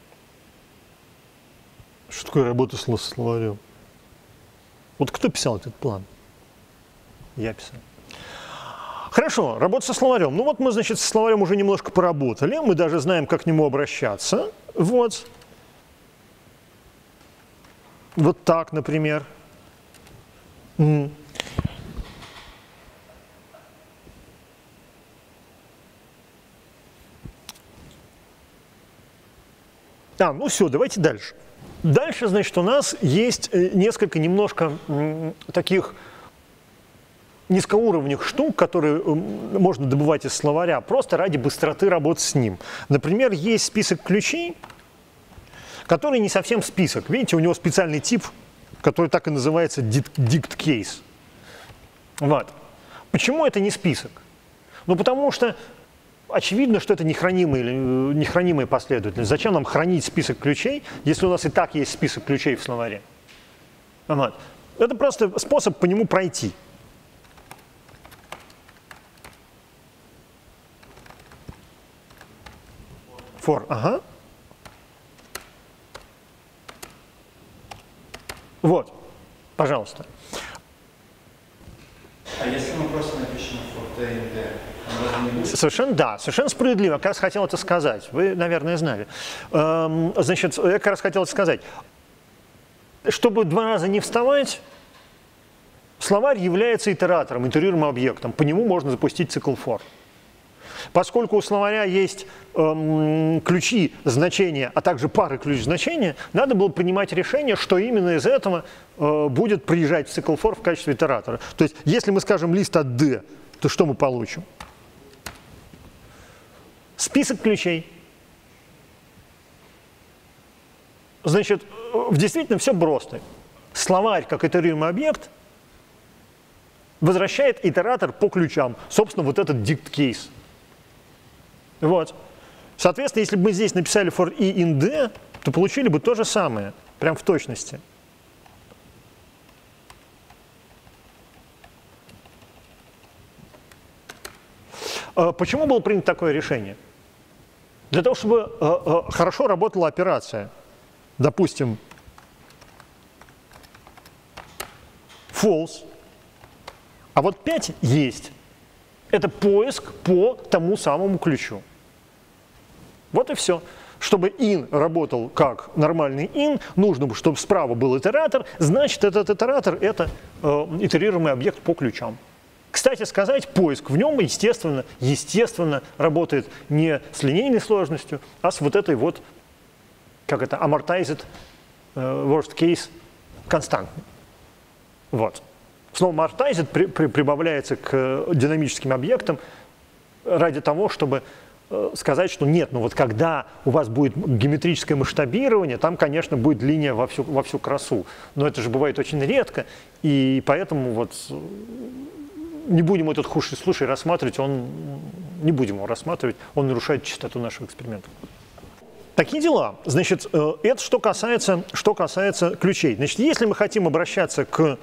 Что такое работа с словарем? Вот кто писал этот план? Я писал. Хорошо, работа со словарем. Ну вот мы, значит, со словарем уже немножко поработали, мы даже знаем, как к нему обращаться. Вот. Вот так, например. Mm. А, ну все, давайте дальше. Дальше, значит, у нас есть несколько немножко таких низкоуровневых штук, которые можно добывать из словаря, просто ради быстроты работы с ним. Например, есть список ключей, который не совсем список. Видите, у него специальный тип, который так и называется dict case. Вот. Почему это не список? Ну, потому что очевидно, что это нехранимая, нехранимая последовательность. Зачем нам хранить список ключей, если у нас и так есть список ключей в словаре? Вот. Это просто способ по нему пройти. For, ага. Вот, пожалуйста. А если мы просто напишем for t и d, совершенно, да, совершенно справедливо. Я как раз хотел это сказать. Вы, наверное, знали. Эм, значит, я как раз хотел это сказать. Чтобы два раза не вставать, словарь является итератором, итерируемым объектом. По нему можно запустить цикл for. Поскольку у словаря есть эм, ключи значения, а также пары ключ значения, надо было принимать решение, что именно из этого э, будет приезжать в цикл for в качестве итератора. То есть, если мы скажем лист от d, то что мы получим? Список ключей. Значит, в действительно все просто. Словарь, как итерируемый объект, возвращает итератор по ключам. Собственно, вот этот dict case. Вот. Соответственно, если бы мы здесь написали for i in d, то получили бы то же самое, прям в точности. Почему было принято такое решение? Для того, чтобы хорошо работала операция. Допустим, false, а вот пять есть. Это поиск по тому самому ключу. Вот и все. Чтобы in работал как нормальный in, нужно, чтобы справа был итератор, значит, этот итератор – это э, итерируемый объект по ключам. Кстати сказать, поиск в нем, естественно, естественно, работает не с линейной сложностью, а с вот этой вот, как это, amortized э, worst case константной. Вот. Слово amortized при, при, прибавляется к динамическим объектам ради того, чтобы э, сказать, что нет, ну вот когда у вас будет геометрическое масштабирование, там, конечно, будет линия во всю, во всю красу. Но это же бывает очень редко, и поэтому вот не будем этот худший случай рассматривать, он, не будем его рассматривать, он нарушает чистоту нашего эксперимента. Такие дела. Значит, э, это что касается, что касается ключей. Значит, если мы хотим обращаться к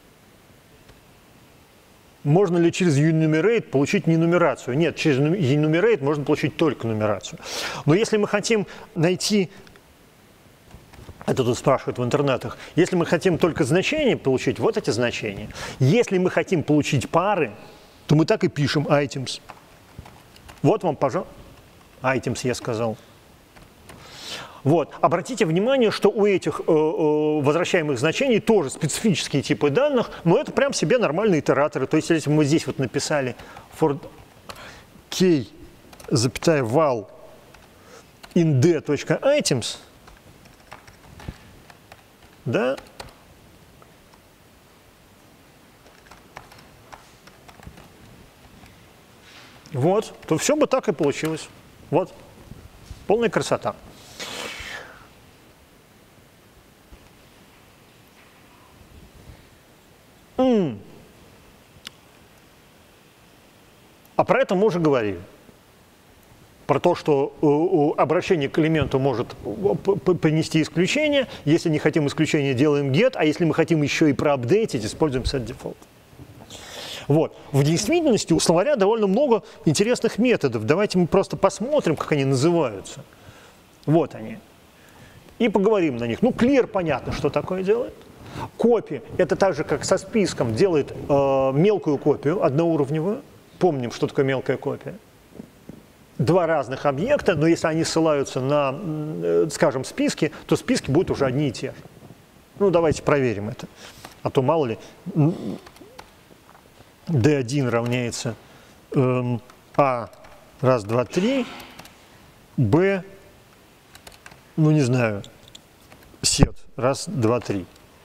можно ли через enumerate получить не нумерацию? Нет, через enumerate можно получить только нумерацию. Но если мы хотим найти, это тут спрашивают в интернетах, если мы хотим только значения получить, вот эти значения. Если мы хотим получить пары, то мы так и пишем items. Вот вам, пожалуйста, items я сказал. Вот. Обратите внимание, что у этих э, э, возвращаемых значений тоже специфические типы данных, но это прям себе нормальные итераторы. То есть, если мы здесь вот написали for k, запятая val in d.items, да, вот, то все бы так и получилось. Вот, полная красота. Mm. А про это мы уже говорили. про то, что э, обращение к элементу может принести исключение. Если не хотим исключения, делаем get, а если мы хотим еще и проапдейтить, используем setDefault. Вот. В действительности у словаря довольно много интересных методов. Давайте мы просто посмотрим, как они называются. Вот они. И поговорим на них. Ну, clear понятно, что такое делает. Copy – это так же, как со списком, делает э, мелкую копию, одноуровневую. Помним, что такое мелкая копия. Два разных объекта, но если они ссылаются на, э, скажем, списки, то списки будут уже одни и те же. Ну, давайте проверим это. А то мало ли, ди один равняется э, А, раз, два, три, Б, ну, не знаю, сет, раз, два, три.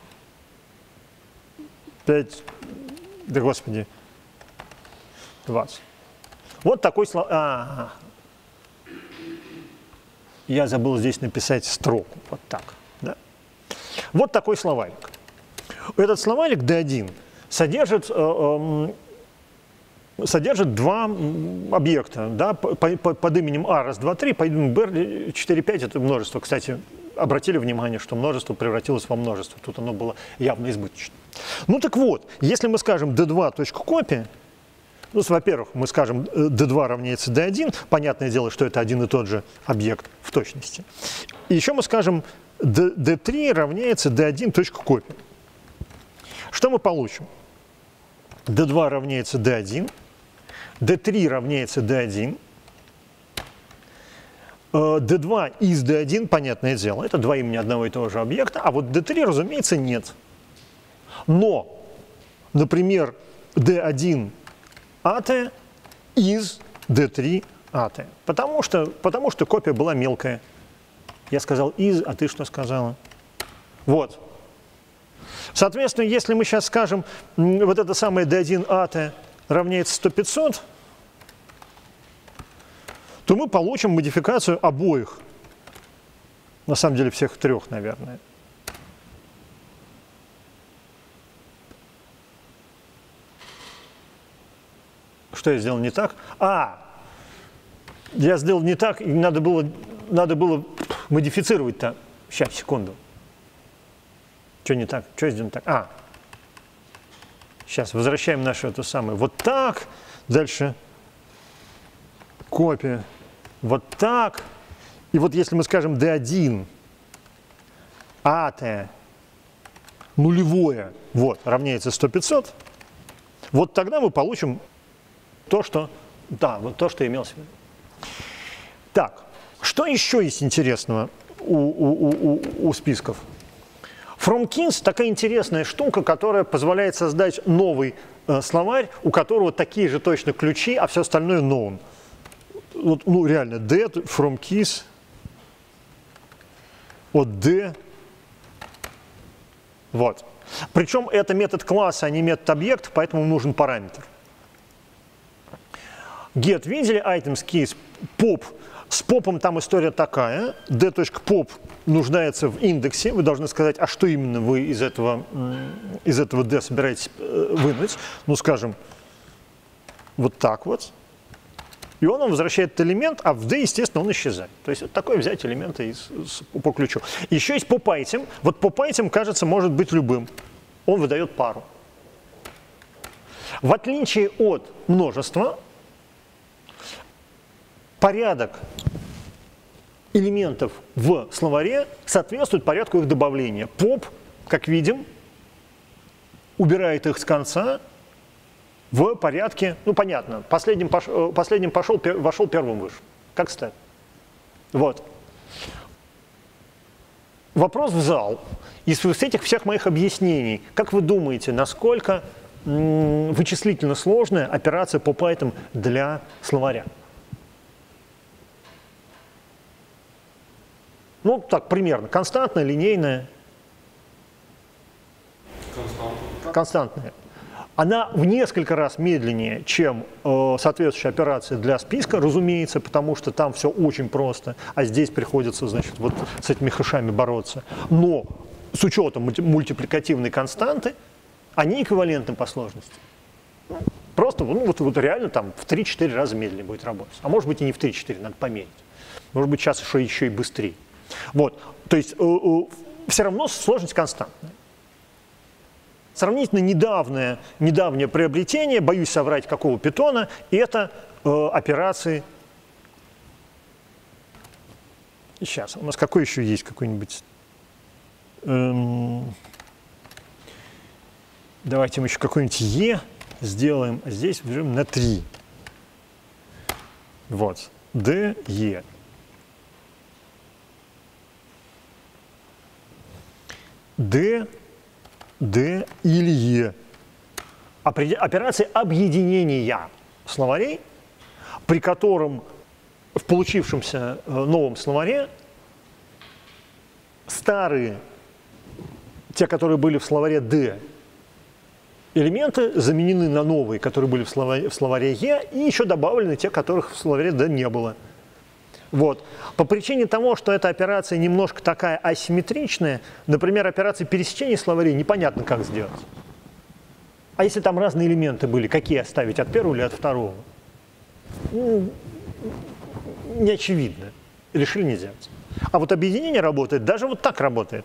Пять, да господи, двадцать. Вот такой словарь. А, я забыл здесь написать строку. Вот так. Да? Вот такой словарик. Этот словарик ди один содержит, э, э, содержит два объекта. Да, по, по, под именем А, раз, два, три, под именем Б, четыре, пять. Это множество. Кстати, обратили внимание, что множество превратилось во множество. Тут оно было явно избыточно. Ну так вот, если мы скажем ди два точка копи, ну, во-первых, мы скажем ди два равняется ди один, понятное дело, что это один и тот же объект в точности. И еще мы скажем ди три равняется ди один точка копи. Что мы получим? ди два равняется ди один, ди три равняется ди один, ди два из ди один, понятное дело, это два имени одного и того же объекта, а вот ди три, разумеется, нет. Но, например, ди один ат из ди три ат, потому что, потому что копия была мелкая. Я сказал из, а ты что сказала? Вот. Соответственно, если мы сейчас скажем, вот это самое ди один ат равняется сто пятьсот, то мы получим модификацию обоих. На самом деле всех трех, наверное. Что я сделал не так? А, я сделал не так, и надо было, надо было модифицировать-то. Сейчас, секунду. Что не так? Что я сделал не так? А, сейчас, возвращаем нашу эту самую. Вот так, дальше копия. Вот так. И вот если мы скажем ди один ат нулевое, вот, равняется сто пятьсот, вот тогда мы получим то, что, да, вот то, что имелось в виду. Так, что еще есть интересного у, у, у, у списков? FromKeys такая интересная штука, которая позволяет создать новый э, словарь, у которого такие же точно ключи, а все остальное known. Вот, ну, реально, d, FromKeys, от d, вот. Причем это метод класса, а не метод объекта, поэтому нужен параметр. Get видели, items keys, pop. С попом там история такая. d.pop нуждается в индексе. Вы должны сказать, а что именно вы из этого, из этого d собираетесь вынуть. Ну, скажем, вот так вот. И он вам возвращает этот элемент, а в d, естественно, он исчезает. То есть вот такое взять элементы из, из, по ключу. Еще есть pop-item. Вот pop-item, кажется, может быть любым. Он выдает пару. В отличие от множества, порядок элементов в словаре соответствует порядку их добавления. Pop, как видим, убирает их с конца в порядке, ну понятно, последним, пош, последним пошел, вошел, первым вышел. Как стать? Вот. Вопрос в зал. Из этих всех моих объяснений, как вы думаете, насколько м, вычислительно сложная операция pop-item для словаря? Ну, так, примерно. Константная, линейная? Константная. Константная. Она в несколько раз медленнее, чем э, соответствующая операция для списка, разумеется, потому что там все очень просто, а здесь приходится, значит, вот с этими хэшами бороться. Но с учетом мультипликативной константы, они эквивалентны по сложности. Просто ну, вот, вот реально там в три-четыре раза медленнее будет работать. А может быть и не в три-четыре, надо померить. Может быть сейчас еще, еще и быстрее. Вот. То есть э, э, все равно сложность константная. Сравнительно недавнее, недавнее приобретение, боюсь соврать, какого питона, это э, операции. Сейчас, у нас какой еще есть какой-нибудь... Эм, давайте мы еще какой-нибудь Е сделаем. Здесь берем на три. Вот. Д, Е. Д, Д или Е. Операции объединения словарей, при котором в получившемся новом словаре старые, те, которые были в словаре Д, элементы заменены на новые, которые были в словаре, в словаре Е, и еще добавлены те, которых в словаре Д не было. Вот. По причине того, что эта операция немножко такая асимметричная, например, операция пересечения словарей непонятно, как сделать. А если там разные элементы были, какие оставить, от первого или от второго? Ну, не очевидно. Решили не делать. А вот объединение работает, даже вот так работает.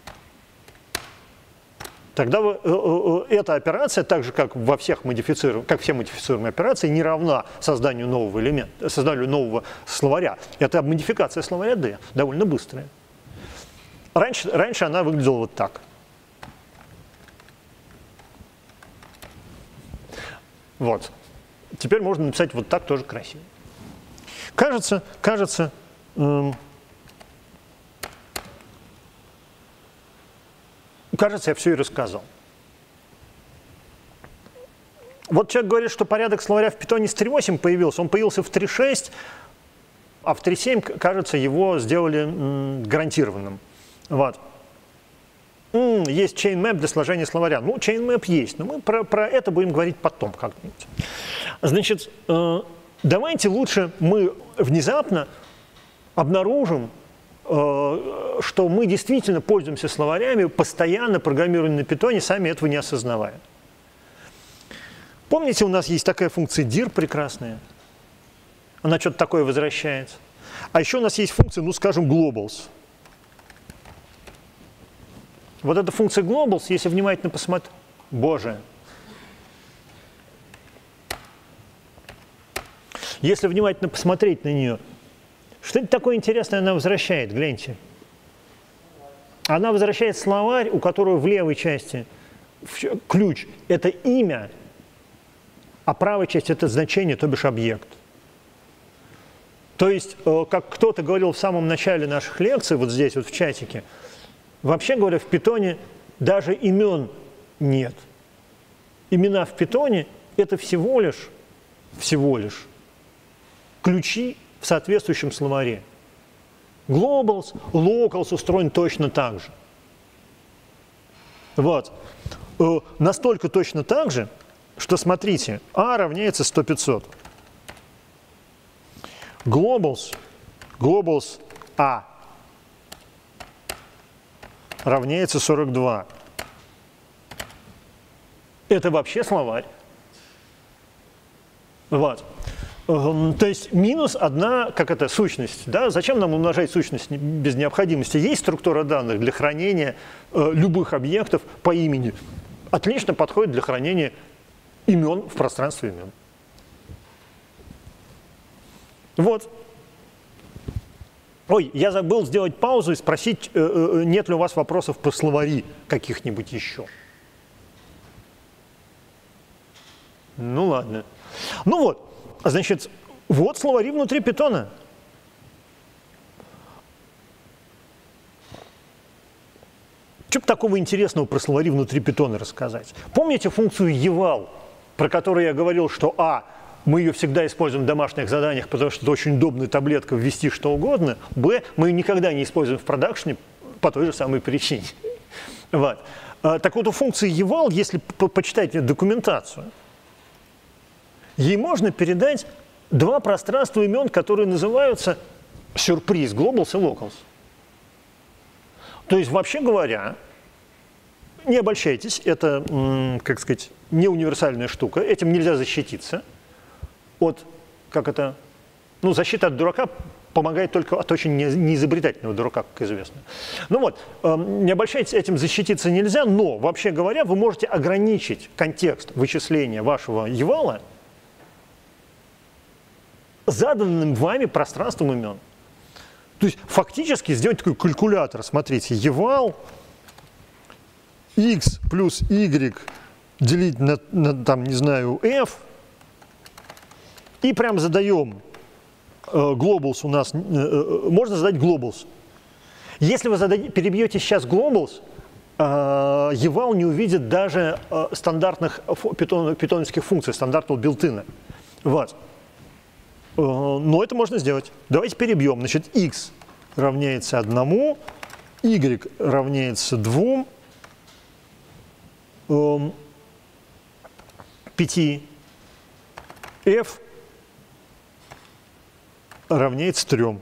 Тогда э, э, эта операция, так же как во всех модифицируемых, как все модифицируемые операции, не равна созданию нового элемента, созданию нового словаря. Это модификация словаря D, довольно быстрая. Раньше, раньше она выглядела вот так. Вот. Теперь можно написать вот так, тоже красиво. Кажется, кажется, эм, кажется, я все и рассказал. Вот человек говорит, что порядок словаря в питоне с три точка восемь появился, он появился в три точка шесть, а в три точка семь, кажется, его сделали м, гарантированным. Вот. М, есть chain map для сложения словаря. Ну, chain map есть, но мы про, про это будем говорить потом как-нибудь. Значит, э, давайте лучше мы внезапно обнаружим, э, что мы действительно пользуемся словарями, постоянно программируем на питоне, сами этого не осознавая. Помните, у нас есть такая функция dir прекрасная? Она что-то такое возвращает. А еще у нас есть функция, ну, скажем, globals. Вот эта функция globals, если внимательно посмотреть, боже, если внимательно посмотреть на нее, что-то такое интересное она возвращает, гляньте. Она возвращает словарь, у которого в левой части ключ – это имя, а правая часть – это значение, то бишь объект. То есть, как кто-то говорил в самом начале наших лекций, вот здесь вот в чатике, вообще говоря, в питоне даже имен нет. Имена в питоне – это всего лишь, всего лишь ключи в соответствующем словаре. Globals, locals устроен точно так же. Вот. Настолько точно так же, что, смотрите, A равняется сто пятьсот. Globals, globals A равняется сорок два. Это вообще словарь. Вот. То есть минус одна, как это, сущность. Да? Зачем нам умножать сущность без необходимости? Есть структура данных для хранения э, любых объектов по имени. Отлично подходит для хранения имен в пространстве имен. Вот. Ой, я забыл сделать паузу и спросить, э, э, нет ли у вас вопросов про словари каких-нибудь еще. Ну ладно. Ну вот. Значит, вот словари внутри питона. Что бы такого интересного про словари внутри питона рассказать? Помните функцию eval, про которую я говорил, что а, мы ее всегда используем в домашних заданиях, потому что это очень удобная таблетка ввести что угодно, б, мы ее никогда не используем в продакшене по той же самой причине. Вот. Так вот, у функции eval, если по почитать документацию, ей можно передать два пространства имен, которые называются сюрприз, globals и locals. То есть, вообще говоря, Не обольщайтесь, это, как сказать, не универсальная штука. Этим нельзя защититься от, как это, ну, защита от дурака помогает только от очень неизобретательного дурака, как известно. Ну вот, не обольщайтесь, этим защититься нельзя, но, вообще говоря, вы можете ограничить контекст вычисления вашего eval заданным вами пространством имен. То есть фактически сделать такой калькулятор. Смотрите, eval x плюс y делить на, на там, не знаю, f, и прям задаем э, globals у нас, э, э, можно задать globals. Если вы зададите, перебьете сейчас globals, э, eval не увидит даже э, стандартных питон, питоновских функций, стандартного билтина. Вот. Э, но это можно сделать. Давайте перебьем. Значит, x равняется одному, y равняется двум, пяти, f равняется трем.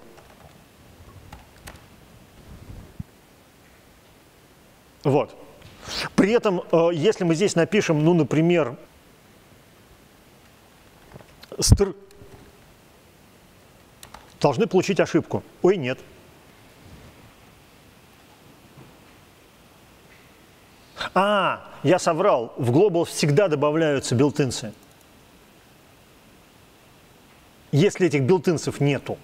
Вот. При этом, если мы здесь напишем, ну, например, str, должны получить ошибку. Ой, нет. А, я соврал, в global всегда добавляются билтинсы. Если этих билтинсов нету,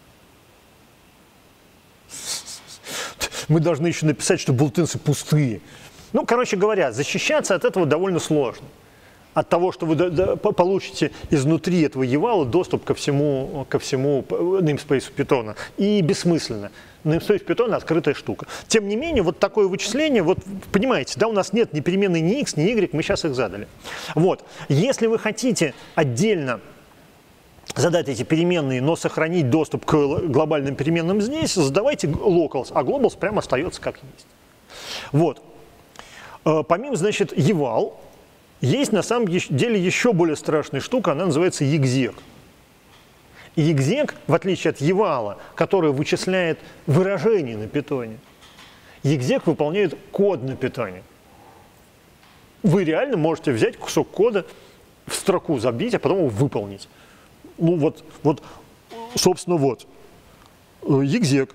мы должны еще написать, что билтинсы пустые. Ну, короче говоря, защищаться от этого довольно сложно. От того, что вы получите изнутри этого eval доступ ко всему, ко всему namespace Python. И бессмысленно. Namespace Python — открытая штука. Тем не менее, вот такое вычисление, вот понимаете, да, у нас нет ни переменной ни x, ни y, мы сейчас их задали. Вот. Если вы хотите отдельно задать эти переменные, но сохранить доступ к глобальным переменным здесь, задавайте locals, а globals прямо остается как есть. Вот. Помимо, значит, eval, есть на самом деле еще более страшная штука, она называется exec. И exec, в отличие от eval, который вычисляет выражение на питоне, exec выполняет код на питоне. Вы реально можете взять кусок кода, в строку забить, а потом его выполнить. Ну вот, вот собственно, вот. exec.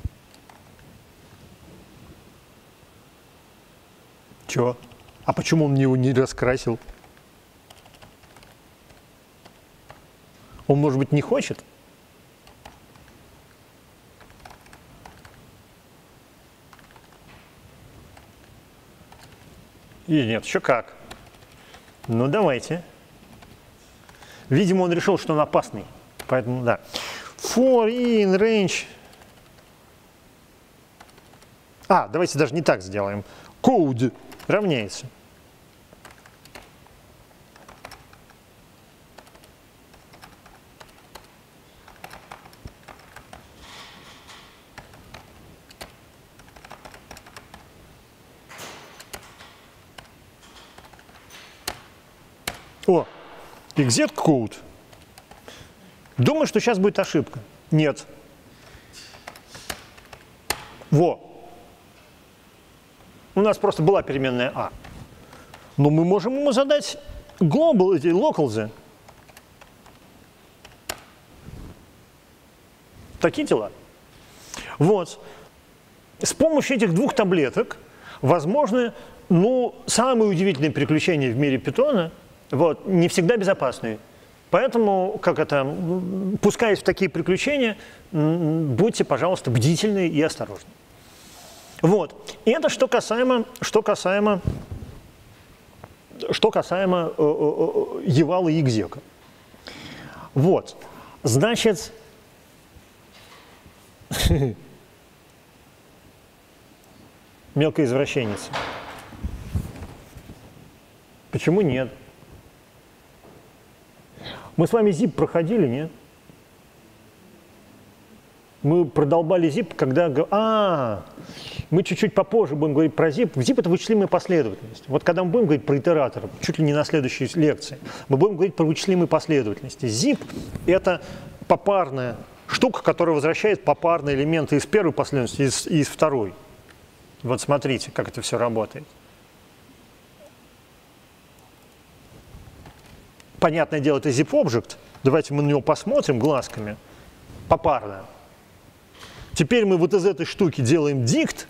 Чего? А почему он мне его не раскрасил? Он, может быть, не хочет? И нет, еще как. Ну, давайте. Видимо, он решил, что он опасный. Поэтому, да. For in range. А, давайте даже не так сделаем. Code равняется. О, exec code. Думаю, что сейчас будет ошибка. Нет. Во. У нас просто была переменная а. Но мы можем ему задать global, эти locals. Такие дела. Вот. С помощью этих двух таблеток возможны, ну, самые удивительные приключения в мире питона. Вот, не всегда безопасные. Поэтому, как это, пускаясь в такие приключения, будьте, пожалуйста, бдительны и осторожны. Вот. И это что касаемо, что касаемо, что касаемо э, э, eval и exec. Вот. Значит, мелкая извращенница. Почему нет? Мы с вами zip проходили, нет? Мы продолбали zip, когда... А, мы чуть-чуть попозже будем говорить про zip. Zip — это вычислимая последовательность. Вот когда мы будем говорить про итераторы, чуть ли не на следующей лекции, мы будем говорить про вычислимые последовательности. Zip — это попарная штука, которая возвращает попарные элементы из первой последовательности и из, из второй. Вот смотрите, как это все работает. понятное дело, это zip-object. Давайте мы на него посмотрим глазками попарно. Теперь мы вот из этой штуки делаем dict.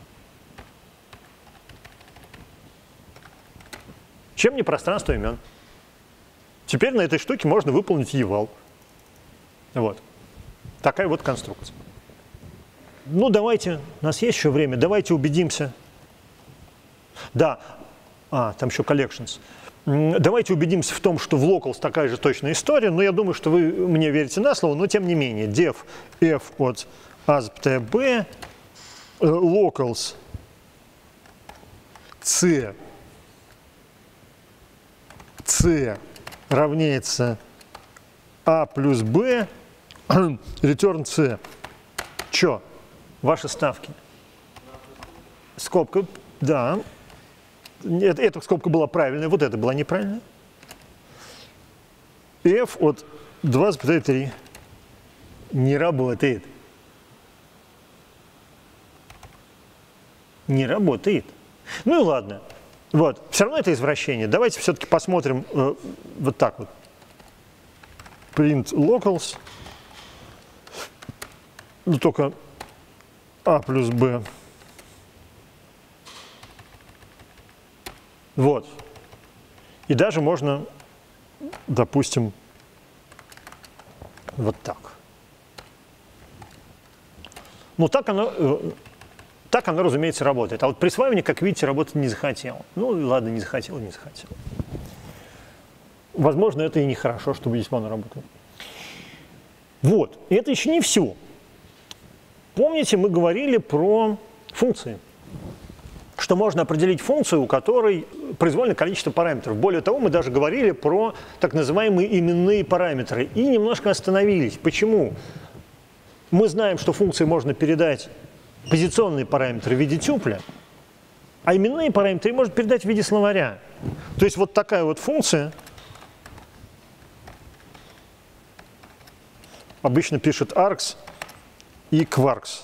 Чем не пространство имен? Теперь на этой штуке можно выполнить eval. Вот. Такая вот конструкция. Ну, давайте, у нас есть еще время, давайте убедимся. Да, а, там еще collections. Давайте убедимся в том, что в locals такая же точная история, но я думаю, что вы мне верите на слово, но тем не менее. Def f от asp.tb locals c c равняется a плюс b return c. Чё? Ваши ставки. Скобка, да. Это, эта скобка была правильная, вот эта была неправильная. F от два целых три не работает. Не работает. Ну и ладно. Вот. Все равно это извращение. Давайте все-таки посмотрим э, вот так вот. Print locals. Ну только a плюс b. Вот. И даже можно, допустим, вот так. Ну, так оно, э, так оно, разумеется, работает. А вот присваивание, как видите, работать не захотело. Ну, ладно, не захотел, не захотел. Возможно, это и нехорошо, чтобы весьма оно работало. Вот. И это еще не все. Помните, мы говорили про функции. Что можно определить функцию, у которой произвольное количество параметров. Более того, мы даже говорили про так называемые именные параметры и немножко остановились. Почему? Мы знаем, что функции можно передать позиционные параметры в виде тюпля, а именные параметры можно передать в виде словаря. То есть вот такая вот функция обычно пишет args и quarks.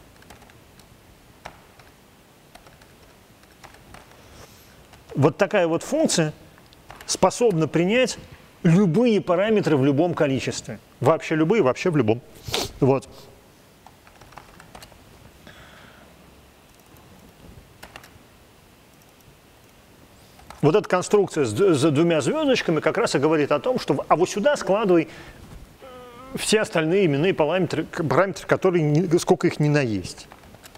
Вот такая вот функция способна принять любые параметры в любом количестве. Вообще любые, вообще в любом. Вот. Вот эта конструкция с, с двумя звездочками как раз и говорит о том, что а вот сюда складывай все остальные именные параметры, параметры которые не, сколько их ни на есть.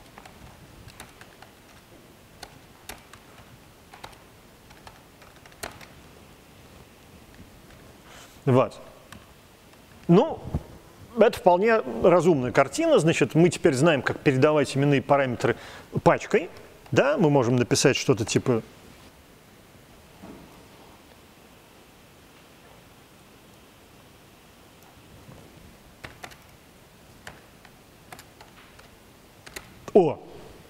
Вот. Ну, это вполне разумная картина. Значит, мы теперь знаем, как передавать именные параметры пачкой. Да, мы можем написать что-то типа О!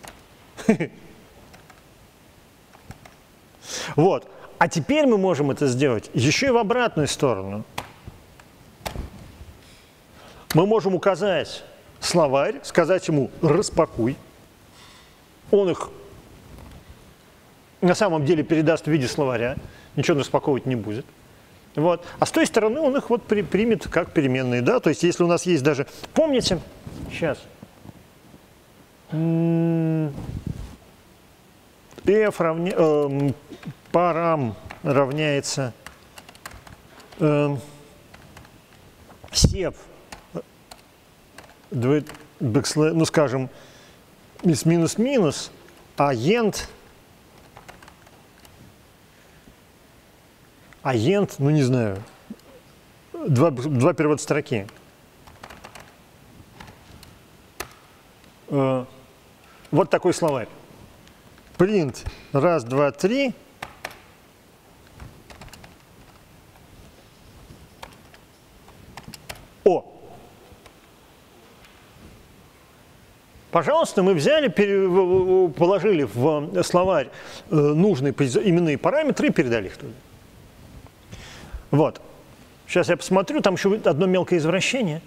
Вот. А теперь мы можем это сделать еще и в обратную сторону. Мы можем указать словарь, сказать ему «распакуй». Он их на самом деле передаст в виде словаря, ничего распаковывать не будет. Вот. А с той стороны он их вот при, примет как переменные. Да? То есть если у нас есть даже… Помните? Сейчас. f равня, э, парам равняется э, сеп, ну скажем, из минус-минус, а ент, а ент, ну не знаю, два, два перевода строки. Э, вот такой словарь. Print раз, два, три. О! Пожалуйста, мы взяли, положили в словарь нужные именные параметры и передали их туда. Вот. Сейчас я посмотрю, там еще одно мелкое извращение.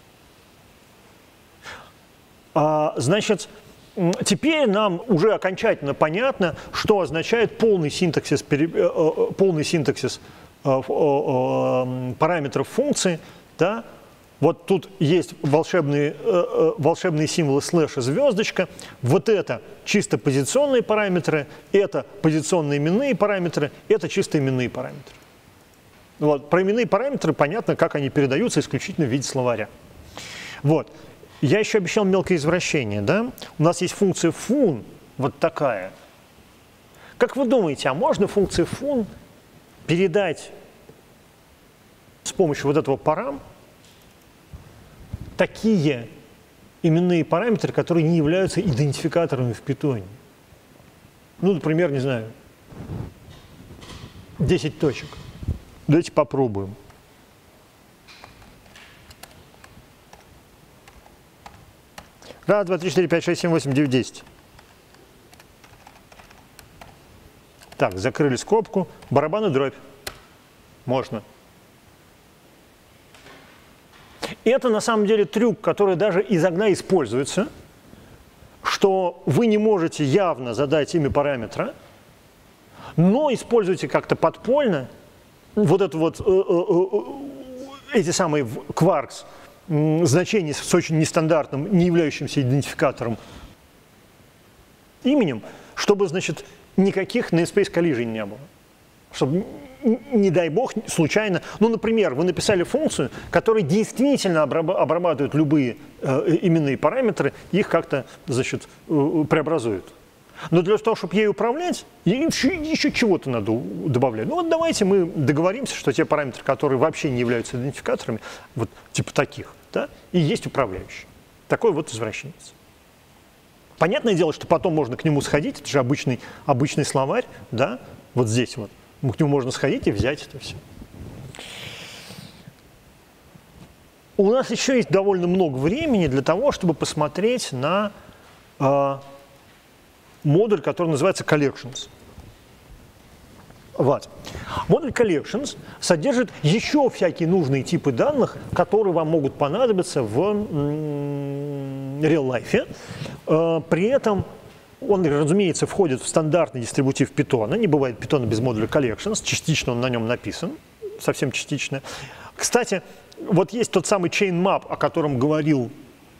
А, значит, теперь нам уже окончательно понятно, что означает полный синтаксис, полный синтаксис параметров функции, да, вот тут есть волшебные, волшебные символы слэш и звездочка. Вот это чисто позиционные параметры, это позиционные именные параметры, это чисто именные параметры. Вот. Про именные параметры понятно, как они передаются исключительно в виде словаря. Вот. Я еще обещал мелкое извращение. Да? У нас есть функция fun, вот такая. Как вы думаете, а можно функции fun передать с помощью вот этого парам такие именные параметры, которые не являются идентификаторами в питоне? Ну, например, не знаю, десять точек. Давайте попробуем. Раз, два, три, четыре, пять, шесть, семь, восемь, девять, десять. Так, закрыли скобку. Барабан и дробь. Можно. Это на самом деле трюк, который даже из окна используется, что вы не можете явно задать имя параметра, но используйте как-то подпольно вот это вот, э, э, эти самые кваркс, э, значения с очень нестандартным, не являющимся идентификатором именем, чтобы, значит, никаких namespace collision не было. Чтобы, не дай бог, случайно, ну, например, вы написали функцию, которая действительно обрабатывает любые э, именные параметры, их как-то, значит, э, преобразует. Но для того, чтобы ей управлять, еще, еще чего-то надо добавлять. Ну вот давайте мы договоримся, что те параметры, которые вообще не являются идентификаторами, вот типа таких, да, и есть управляющий. Такой вот извращенец. Понятное дело, что потом можно к нему сходить, это же обычный, обычный словарь, да, вот здесь вот. К нему можно сходить и взять это все. У нас еще есть довольно много времени для того, чтобы посмотреть на э, модуль, который называется Collections. Вот. Модуль Collections содержит еще всякие нужные типы данных, которые вам могут понадобиться в real life. Э, при этом он, разумеется, входит в стандартный дистрибутив Python. Не бывает Python без модуля Collections. Частично он на нем написан, совсем частично. Кстати, вот есть тот самый chain-map, о котором говорил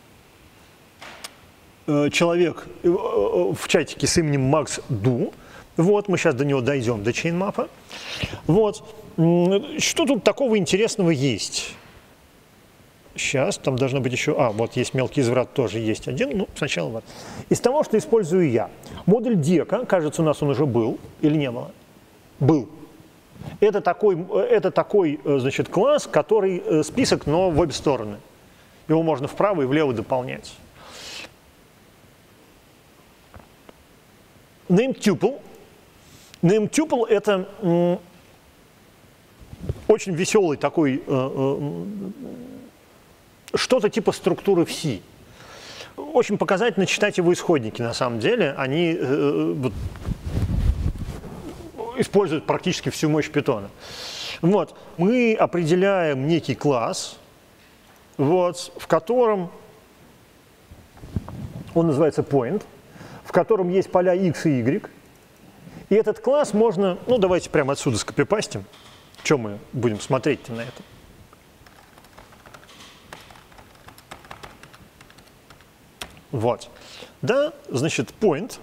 э, человек э, в чатике с именем Макс Ду. Вот, мы сейчас до него дойдем, до chain-map. Вот. Что тут такого интересного есть? Сейчас, там должно быть еще... А, вот есть мелкий изврат, тоже есть один. Ну, сначала вот. Из того, что использую я. Модуль дека, кажется, у нас он уже был или не было? Был. Это такой, это такой, значит, класс, который список, но в обе стороны. Его можно вправо и влево дополнять. NameTuple. NameTuple – это м, очень веселый такой... Э, э, что-то типа структуры в C. Очень показательно читать его исходники, на самом деле. Они э, вот, используют практически всю мощь Python. Вот. Мы определяем некий класс, вот, в котором он называется point, в котором есть поля x и y. И этот класс можно, ну давайте прямо отсюда скопипастим. Что мы будем смотреть-то на это? Вот. Да, значит, point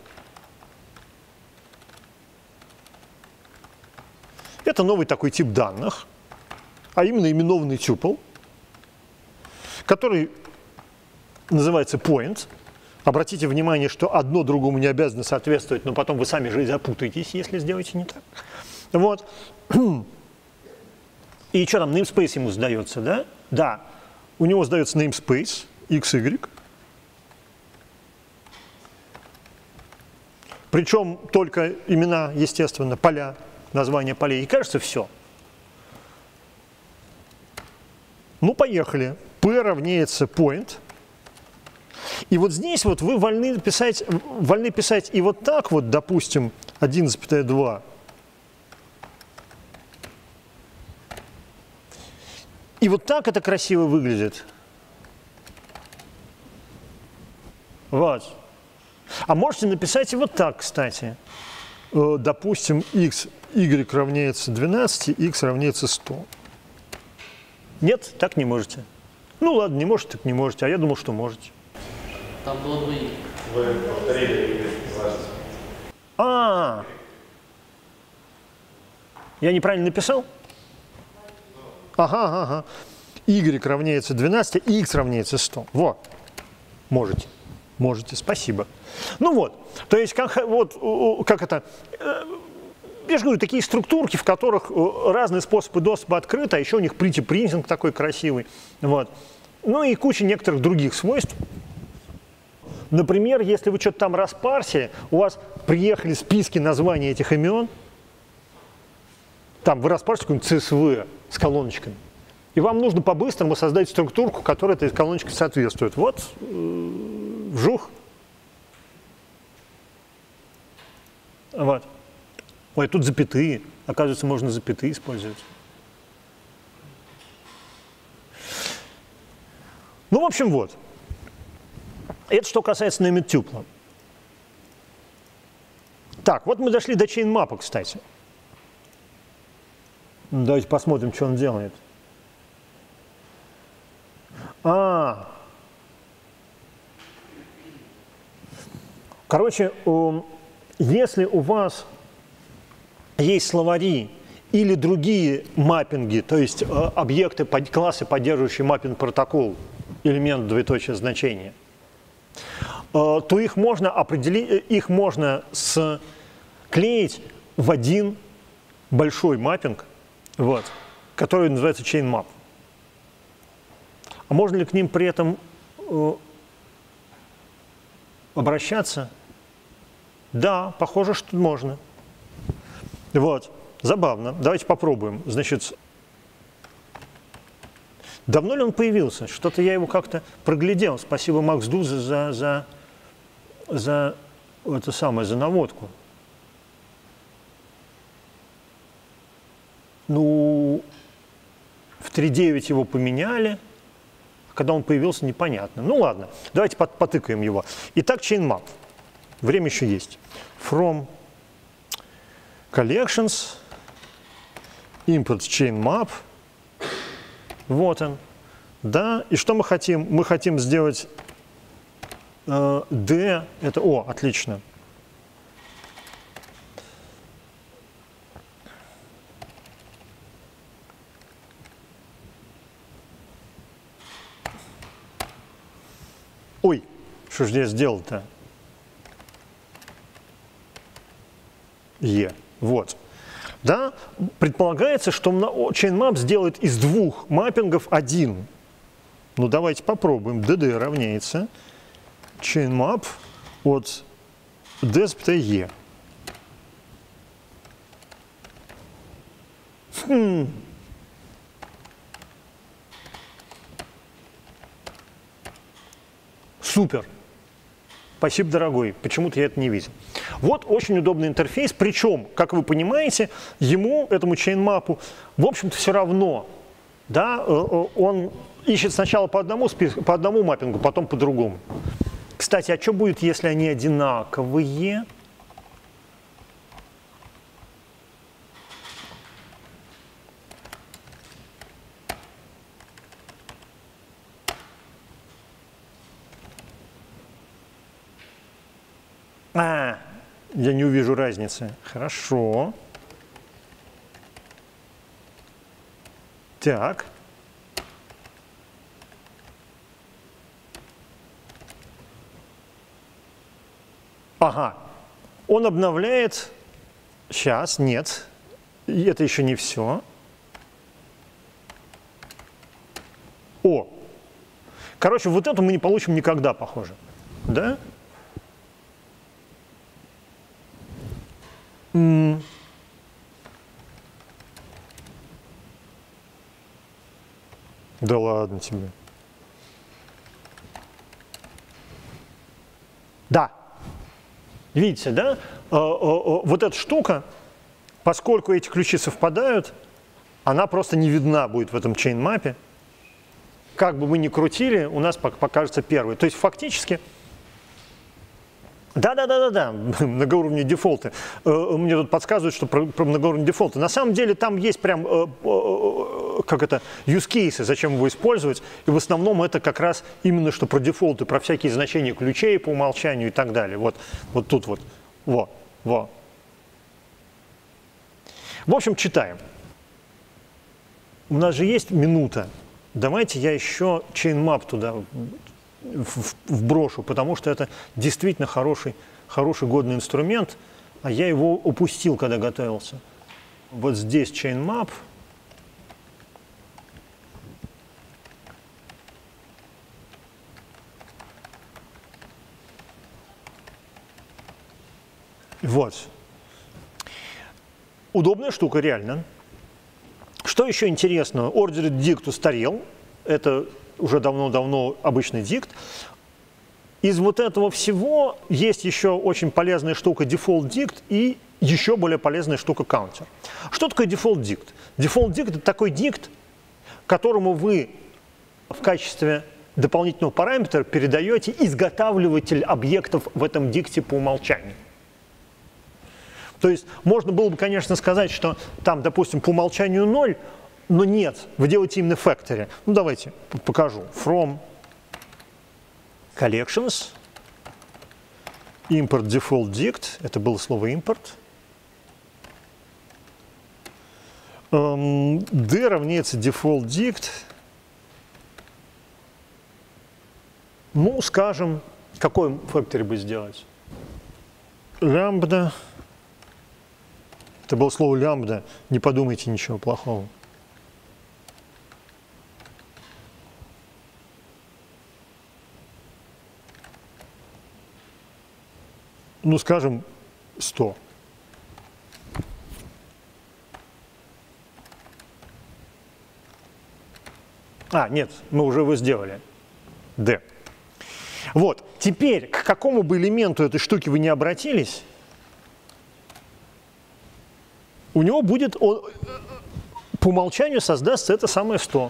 – это новый такой тип данных, а именно именованный tuple, который называется point. Обратите внимание, что одно другому не обязано соответствовать, но потом вы сами же и запутаетесь, если сделаете не так. Вот. И что там, namespace ему сдается, да? Да, у него сдается namespace x, y. Причем только имена, естественно, поля, названия полей. И кажется, все. Ну, поехали. P равняется point. И вот здесь вот вы вольны писать, вольны писать и вот так вот, допустим, один целых два. И вот так это красиво выглядит. Вот. А можете написать и вот так, кстати. э, допустим, x, y равняется двенадцати, x равняется сто. Нет, так не можете. Ну ладно, не можете, так не можете, а я думал, что можете. Там было бы y. Вы повторили важность. А, я неправильно написал? Ага, ага, ага. Y равняется двенадцати, x равняется сто. Вот. Можете. Можете. Спасибо. Ну вот. То есть, как, вот, как это... Я же говорю, такие структурки, в которых разные способы доступа открыты, а еще у них pretty-printing такой красивый. Вот. Ну и куча некоторых других свойств. Например, если вы что-то там распарсили, у вас приехали списки названий этих имен, там вы распарсили какой-нибудь си эс ви с колоночками, и вам нужно по-быстрому создать структурку, которая этой колоночке соответствует. Вот, э, вжух. Вот. Ой, тут запятые. Оказывается, можно запятые использовать. Ну, в общем, вот. Это что касается NameIt-тюпла. Так, вот мы дошли до chain-map, кстати. Давайте посмотрим, что он делает. А, короче, если у вас есть словари или другие маппинги, то есть объекты, классы, поддерживающие маппинг-протокол, элемент двоеточие значения, то их можно определить, их можно склеить в один большой маппинг, вот, который называется chain-map. А можно ли к ним при этом э, обращаться? Да, похоже, что можно. Вот, забавно. Давайте попробуем. Значит, давно ли он появился? Что-то я его как-то проглядел. Спасибо, Макс Дузе, за, за, за это самое, за наводку. Ну, в три точка девять его поменяли. Когда он появился, непонятно. Ну ладно, давайте потыкаем его. Итак, chain-map. Время еще есть. From collections, import chain-map. Вот он. Да, и что мы хотим? Мы хотим сделать э, D. Это, о, отлично. Ой, что же я сделал-то? Е. Вот. Да? Предполагается, что chain-map сделает из двух маппингов один. Ну, давайте попробуем. ди ди равняется chain-map от D/E. Хм. Супер. Спасибо, дорогой. Почему-то я это не видел. Вот очень удобный интерфейс. Причем, как вы понимаете, ему, этому chain-map, в общем-то, все равно. Да? Он ищет сначала по одному, списку, по одному маппингу, потом по другому. Кстати, а что будет, если они одинаковые? А, я не увижу разницы. Хорошо. Так. Ага. Он обновляет. Сейчас, нет. Это еще не все. О. Короче, вот это мы не получим никогда, похоже. Да? Да ладно тебе. Да. Видите, да? Вот эта штука, поскольку эти ключи совпадают, она просто не видна будет в этом chain-мапе. Как бы мы ни крутили, у нас покажется первый. То есть фактически Да-да-да-да-да, многоуровневые дефолты. Мне тут подсказывают, что про, про многоуровневые дефолты. На самом деле там есть прям, как это, use cases, зачем его использовать. И в основном это как раз именно что про дефолты, про всякие значения ключей по умолчанию и так далее. Вот, вот тут вот. Во, во. В общем, читаем. У нас же есть минута. Давайте я еще chainmap туда вброшу, потому что это действительно хороший, хороший годный инструмент, а я его упустил, когда готовился. Вот здесь chainmap. Вот. Удобная штука, реально. Что еще интересно? Ordered dict устарел. Это уже давно-давно обычный дикт. Из вот этого всего есть еще очень полезная штука default dict и еще более полезная штука counter. Что такое default dict? Default dict — это такой дикт, которому вы в качестве дополнительного параметра передаете изготавливатель объектов в этом дикте по умолчанию. То есть можно было бы, конечно, сказать, что там, допустим, по умолчанию ноль, но нет, вы делаете именно factory. Ну, давайте покажу. From collections, import default dict, это было слово import. Um, d равняется default dict. Ну, скажем, какой factory бы сделать? Лямбда. Это было слово лямбда, не подумайте ничего плохого. Ну, скажем, сто. А, нет, мы уже его сделали. D. Вот, теперь, к какому бы элементу этой штуки вы не обратились, у него будет, он, по умолчанию создастся это самое сто.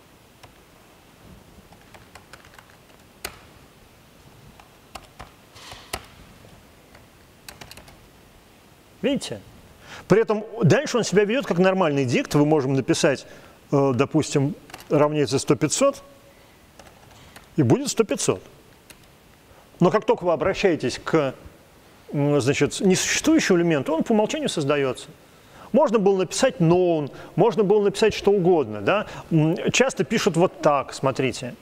Видите? При этом дальше он себя ведет как нормальный дикт. Вы можем написать, допустим, равняется сто пятьсот, и будет сто пятьсот. Но как только вы обращаетесь к, значит, несуществующему элементу, он по умолчанию создается. Можно было написать known, можно было написать что угодно. Да? Часто пишут вот так, смотрите.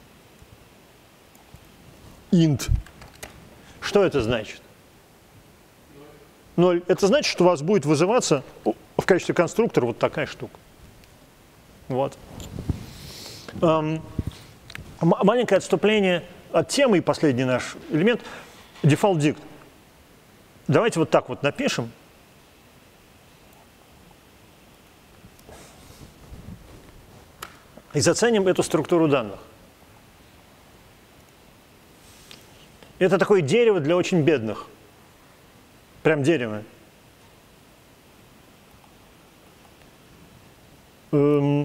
Int. Что это значит? Ноль. Это значит, что у вас будет вызываться в качестве конструктора вот такая штука. Вот. Эм, маленькое отступление от темы и последний наш элемент. Default dict. Давайте вот так вот напишем. И заценим эту структуру данных. Это такое дерево для очень бедных. Прям дерево. Эм.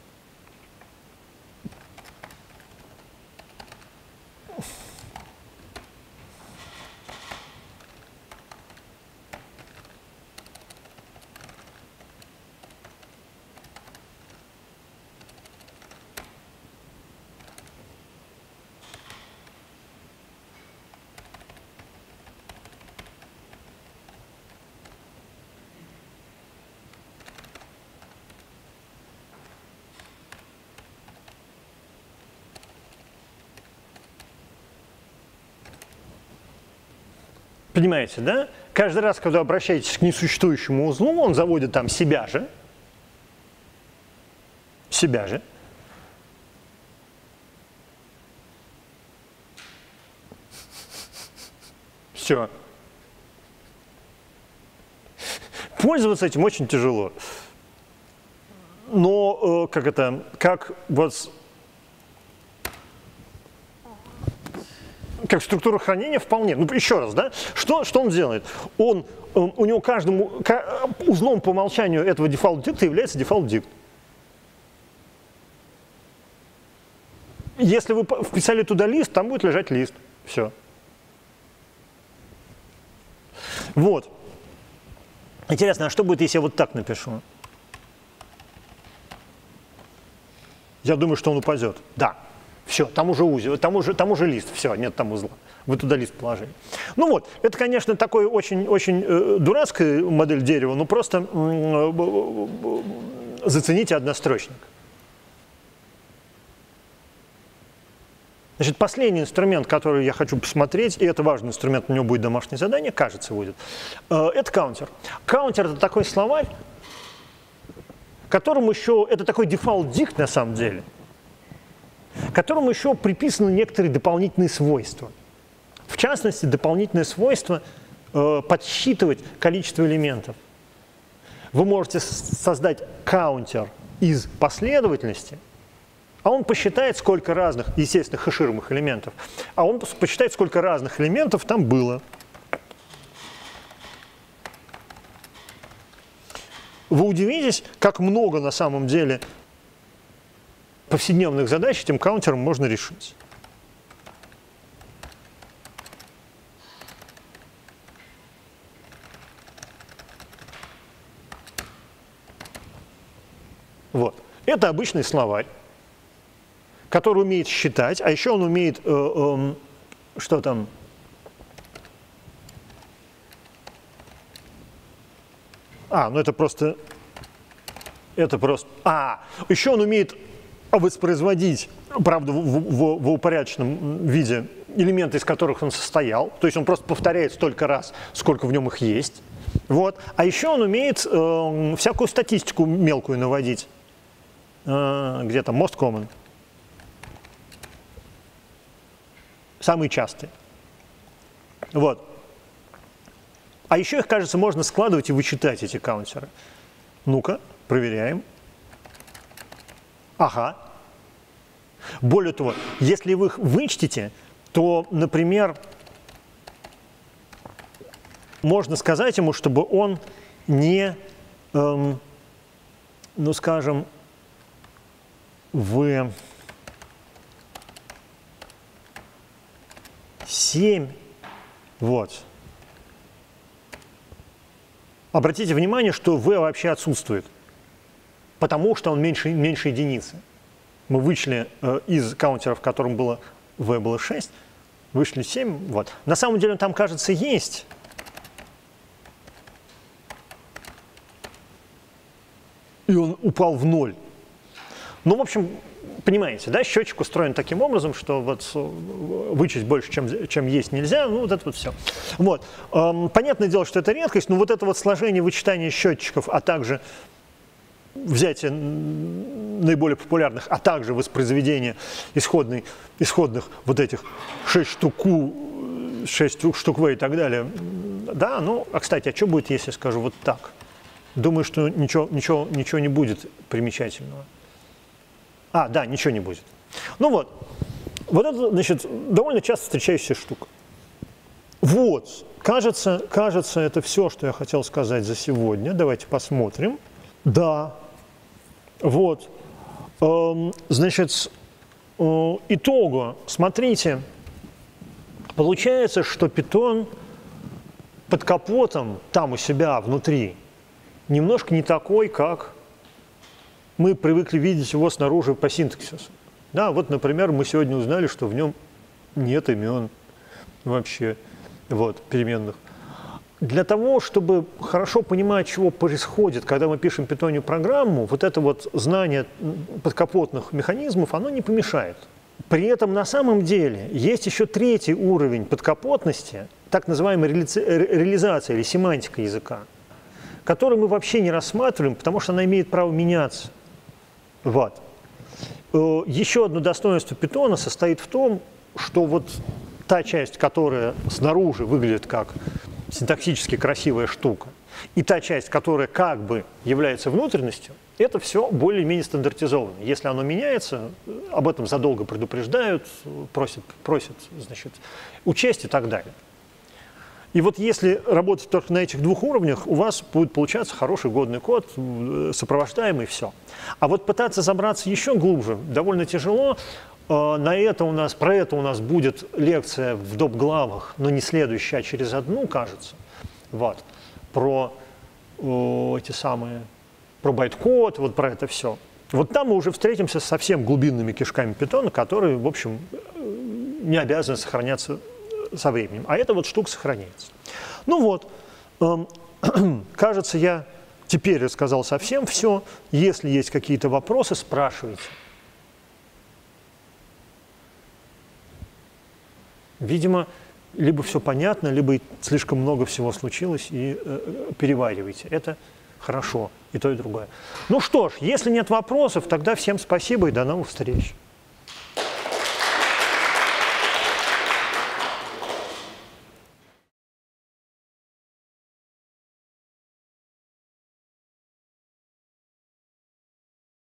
Понимаете, да? Каждый раз, когда обращаетесь к несуществующему узлу, он заводит там себя же. Себя же. Все. Пользоваться этим очень тяжело. Но э, как это, как вот как структура хранения вполне. Ну, еще раз, да? Что, что он делает? Он, у него каждому узлом по умолчанию этого default dict является default dict. Если вы вписали туда лист, там будет лежать лист. Все. Вот. Интересно, а что будет, если я вот так напишу? Я думаю, что он упадет. Да. Все, там уже узел, там уже, там уже лист, все, нет там узла. Вы туда лист положили. Ну вот, это, конечно, такой очень, очень э, дурацкая модель дерева, но просто э, зацените однострочник. Значит, последний инструмент, который я хочу посмотреть, и это важный инструмент, у него будет домашнее задание, кажется, будет, э, это каунтер. Каунтер – это такой словарь, которому еще, это такой дефолт-дикт на самом деле, которому еще приписаны некоторые дополнительные свойства. В частности, дополнительное свойство э, подсчитывать количество элементов. Вы можете создать каунтер из последовательности, а он посчитает, сколько разных, естественно, хэшируемых элементов, а он посчитает, сколько разных элементов там было. Вы удивитесь, как много на самом деле повседневных задач этим каунтером можно решить. Вот. Это обычный словарь, который умеет считать, а еще он умеет, э, э, что там, а, ну это просто, это просто, а, еще он умеет воспроизводить, правда, в, в, в упорядоченном виде элементы, из которых он состоял, то есть он просто повторяет столько раз, сколько в нем их есть. Вот. А еще он умеет э, всякую статистику мелкую наводить. Э, где там most common. Самые частые. Вот. А еще их, кажется, можно складывать и вычитать, эти каунтеры. Ну-ка, проверяем. Ага. Более того, если вы их вычтете, то, например, можно сказать ему, чтобы он не, эм, ну скажем, в семь, вот. Обратите внимание, что v вообще отсутствует, потому что он меньше, меньше единицы. Мы вычли э, из каунтера, в котором было v было шесть, вышли семь. Вот. На самом деле он там, кажется, есть. И он упал в ноль. Ну, в общем, понимаете, да, счетчик устроен таким образом, что вот вычесть больше, чем, чем есть, нельзя, ну, вот это вот все. Вот. Эм, понятное дело, что это редкость, но вот это вот сложение вычитания счетчиков, а также взятие наиболее популярных, а также воспроизведение исходной, исходных вот этих шесть штук U, шесть штук V и так далее. Да, ну, а, кстати, а что будет, если я скажу вот так? Думаю, что ничего, ничего, ничего не будет примечательного. А, да, ничего не будет. Ну вот, вот это, значит, довольно часто встречающаяся штука. Вот, кажется, кажется, это все, что я хотел сказать за сегодня. Давайте посмотрим. Да, вот, эм, значит, э, итого, смотрите, получается, что Python под капотом, там у себя внутри, немножко не такой, как мы привыкли видеть его снаружи по синтаксису. Да, вот, например, мы сегодня узнали, что в нем нет имен вообще, вот, переменных. Для того, чтобы хорошо понимать, чего происходит, когда мы пишем Python программу, вот это вот знание подкапотных механизмов, оно не помешает. При этом на самом деле есть еще третий уровень подкапотности, так называемая реализация или семантика языка, который мы вообще не рассматриваем, потому что она имеет право меняться. Вот. Еще одно достоинство Python состоит в том, что вот та часть, которая снаружи выглядит как синтаксически красивая штука, и та часть, которая как бы является внутренностью, это все более-менее стандартизовано. Если оно меняется, об этом задолго предупреждают, просят, просят, значит, учесть и так далее. И вот если работать только на этих двух уровнях, у вас будет получаться хороший годный код, сопровождаемый, все. А вот пытаться забраться еще глубже довольно тяжело. На это у нас, про это у нас будет лекция в доп. Главах, но не следующая, а через одну, кажется. вот, про о, эти самые, про байткод, вот про это все. Вот там мы уже встретимся с совсем глубинными кишками питона, которые, в общем, не обязаны сохраняться со временем. А эта вот штука сохраняется. Ну вот, эм, кажется, я теперь рассказал совсем все. Если есть какие-то вопросы, спрашивайте. Видимо, либо все понятно, либо слишком много всего случилось, и э, переваривайте. Это хорошо, и то, и другое. Ну что ж, если нет вопросов, тогда всем спасибо и до новых встреч.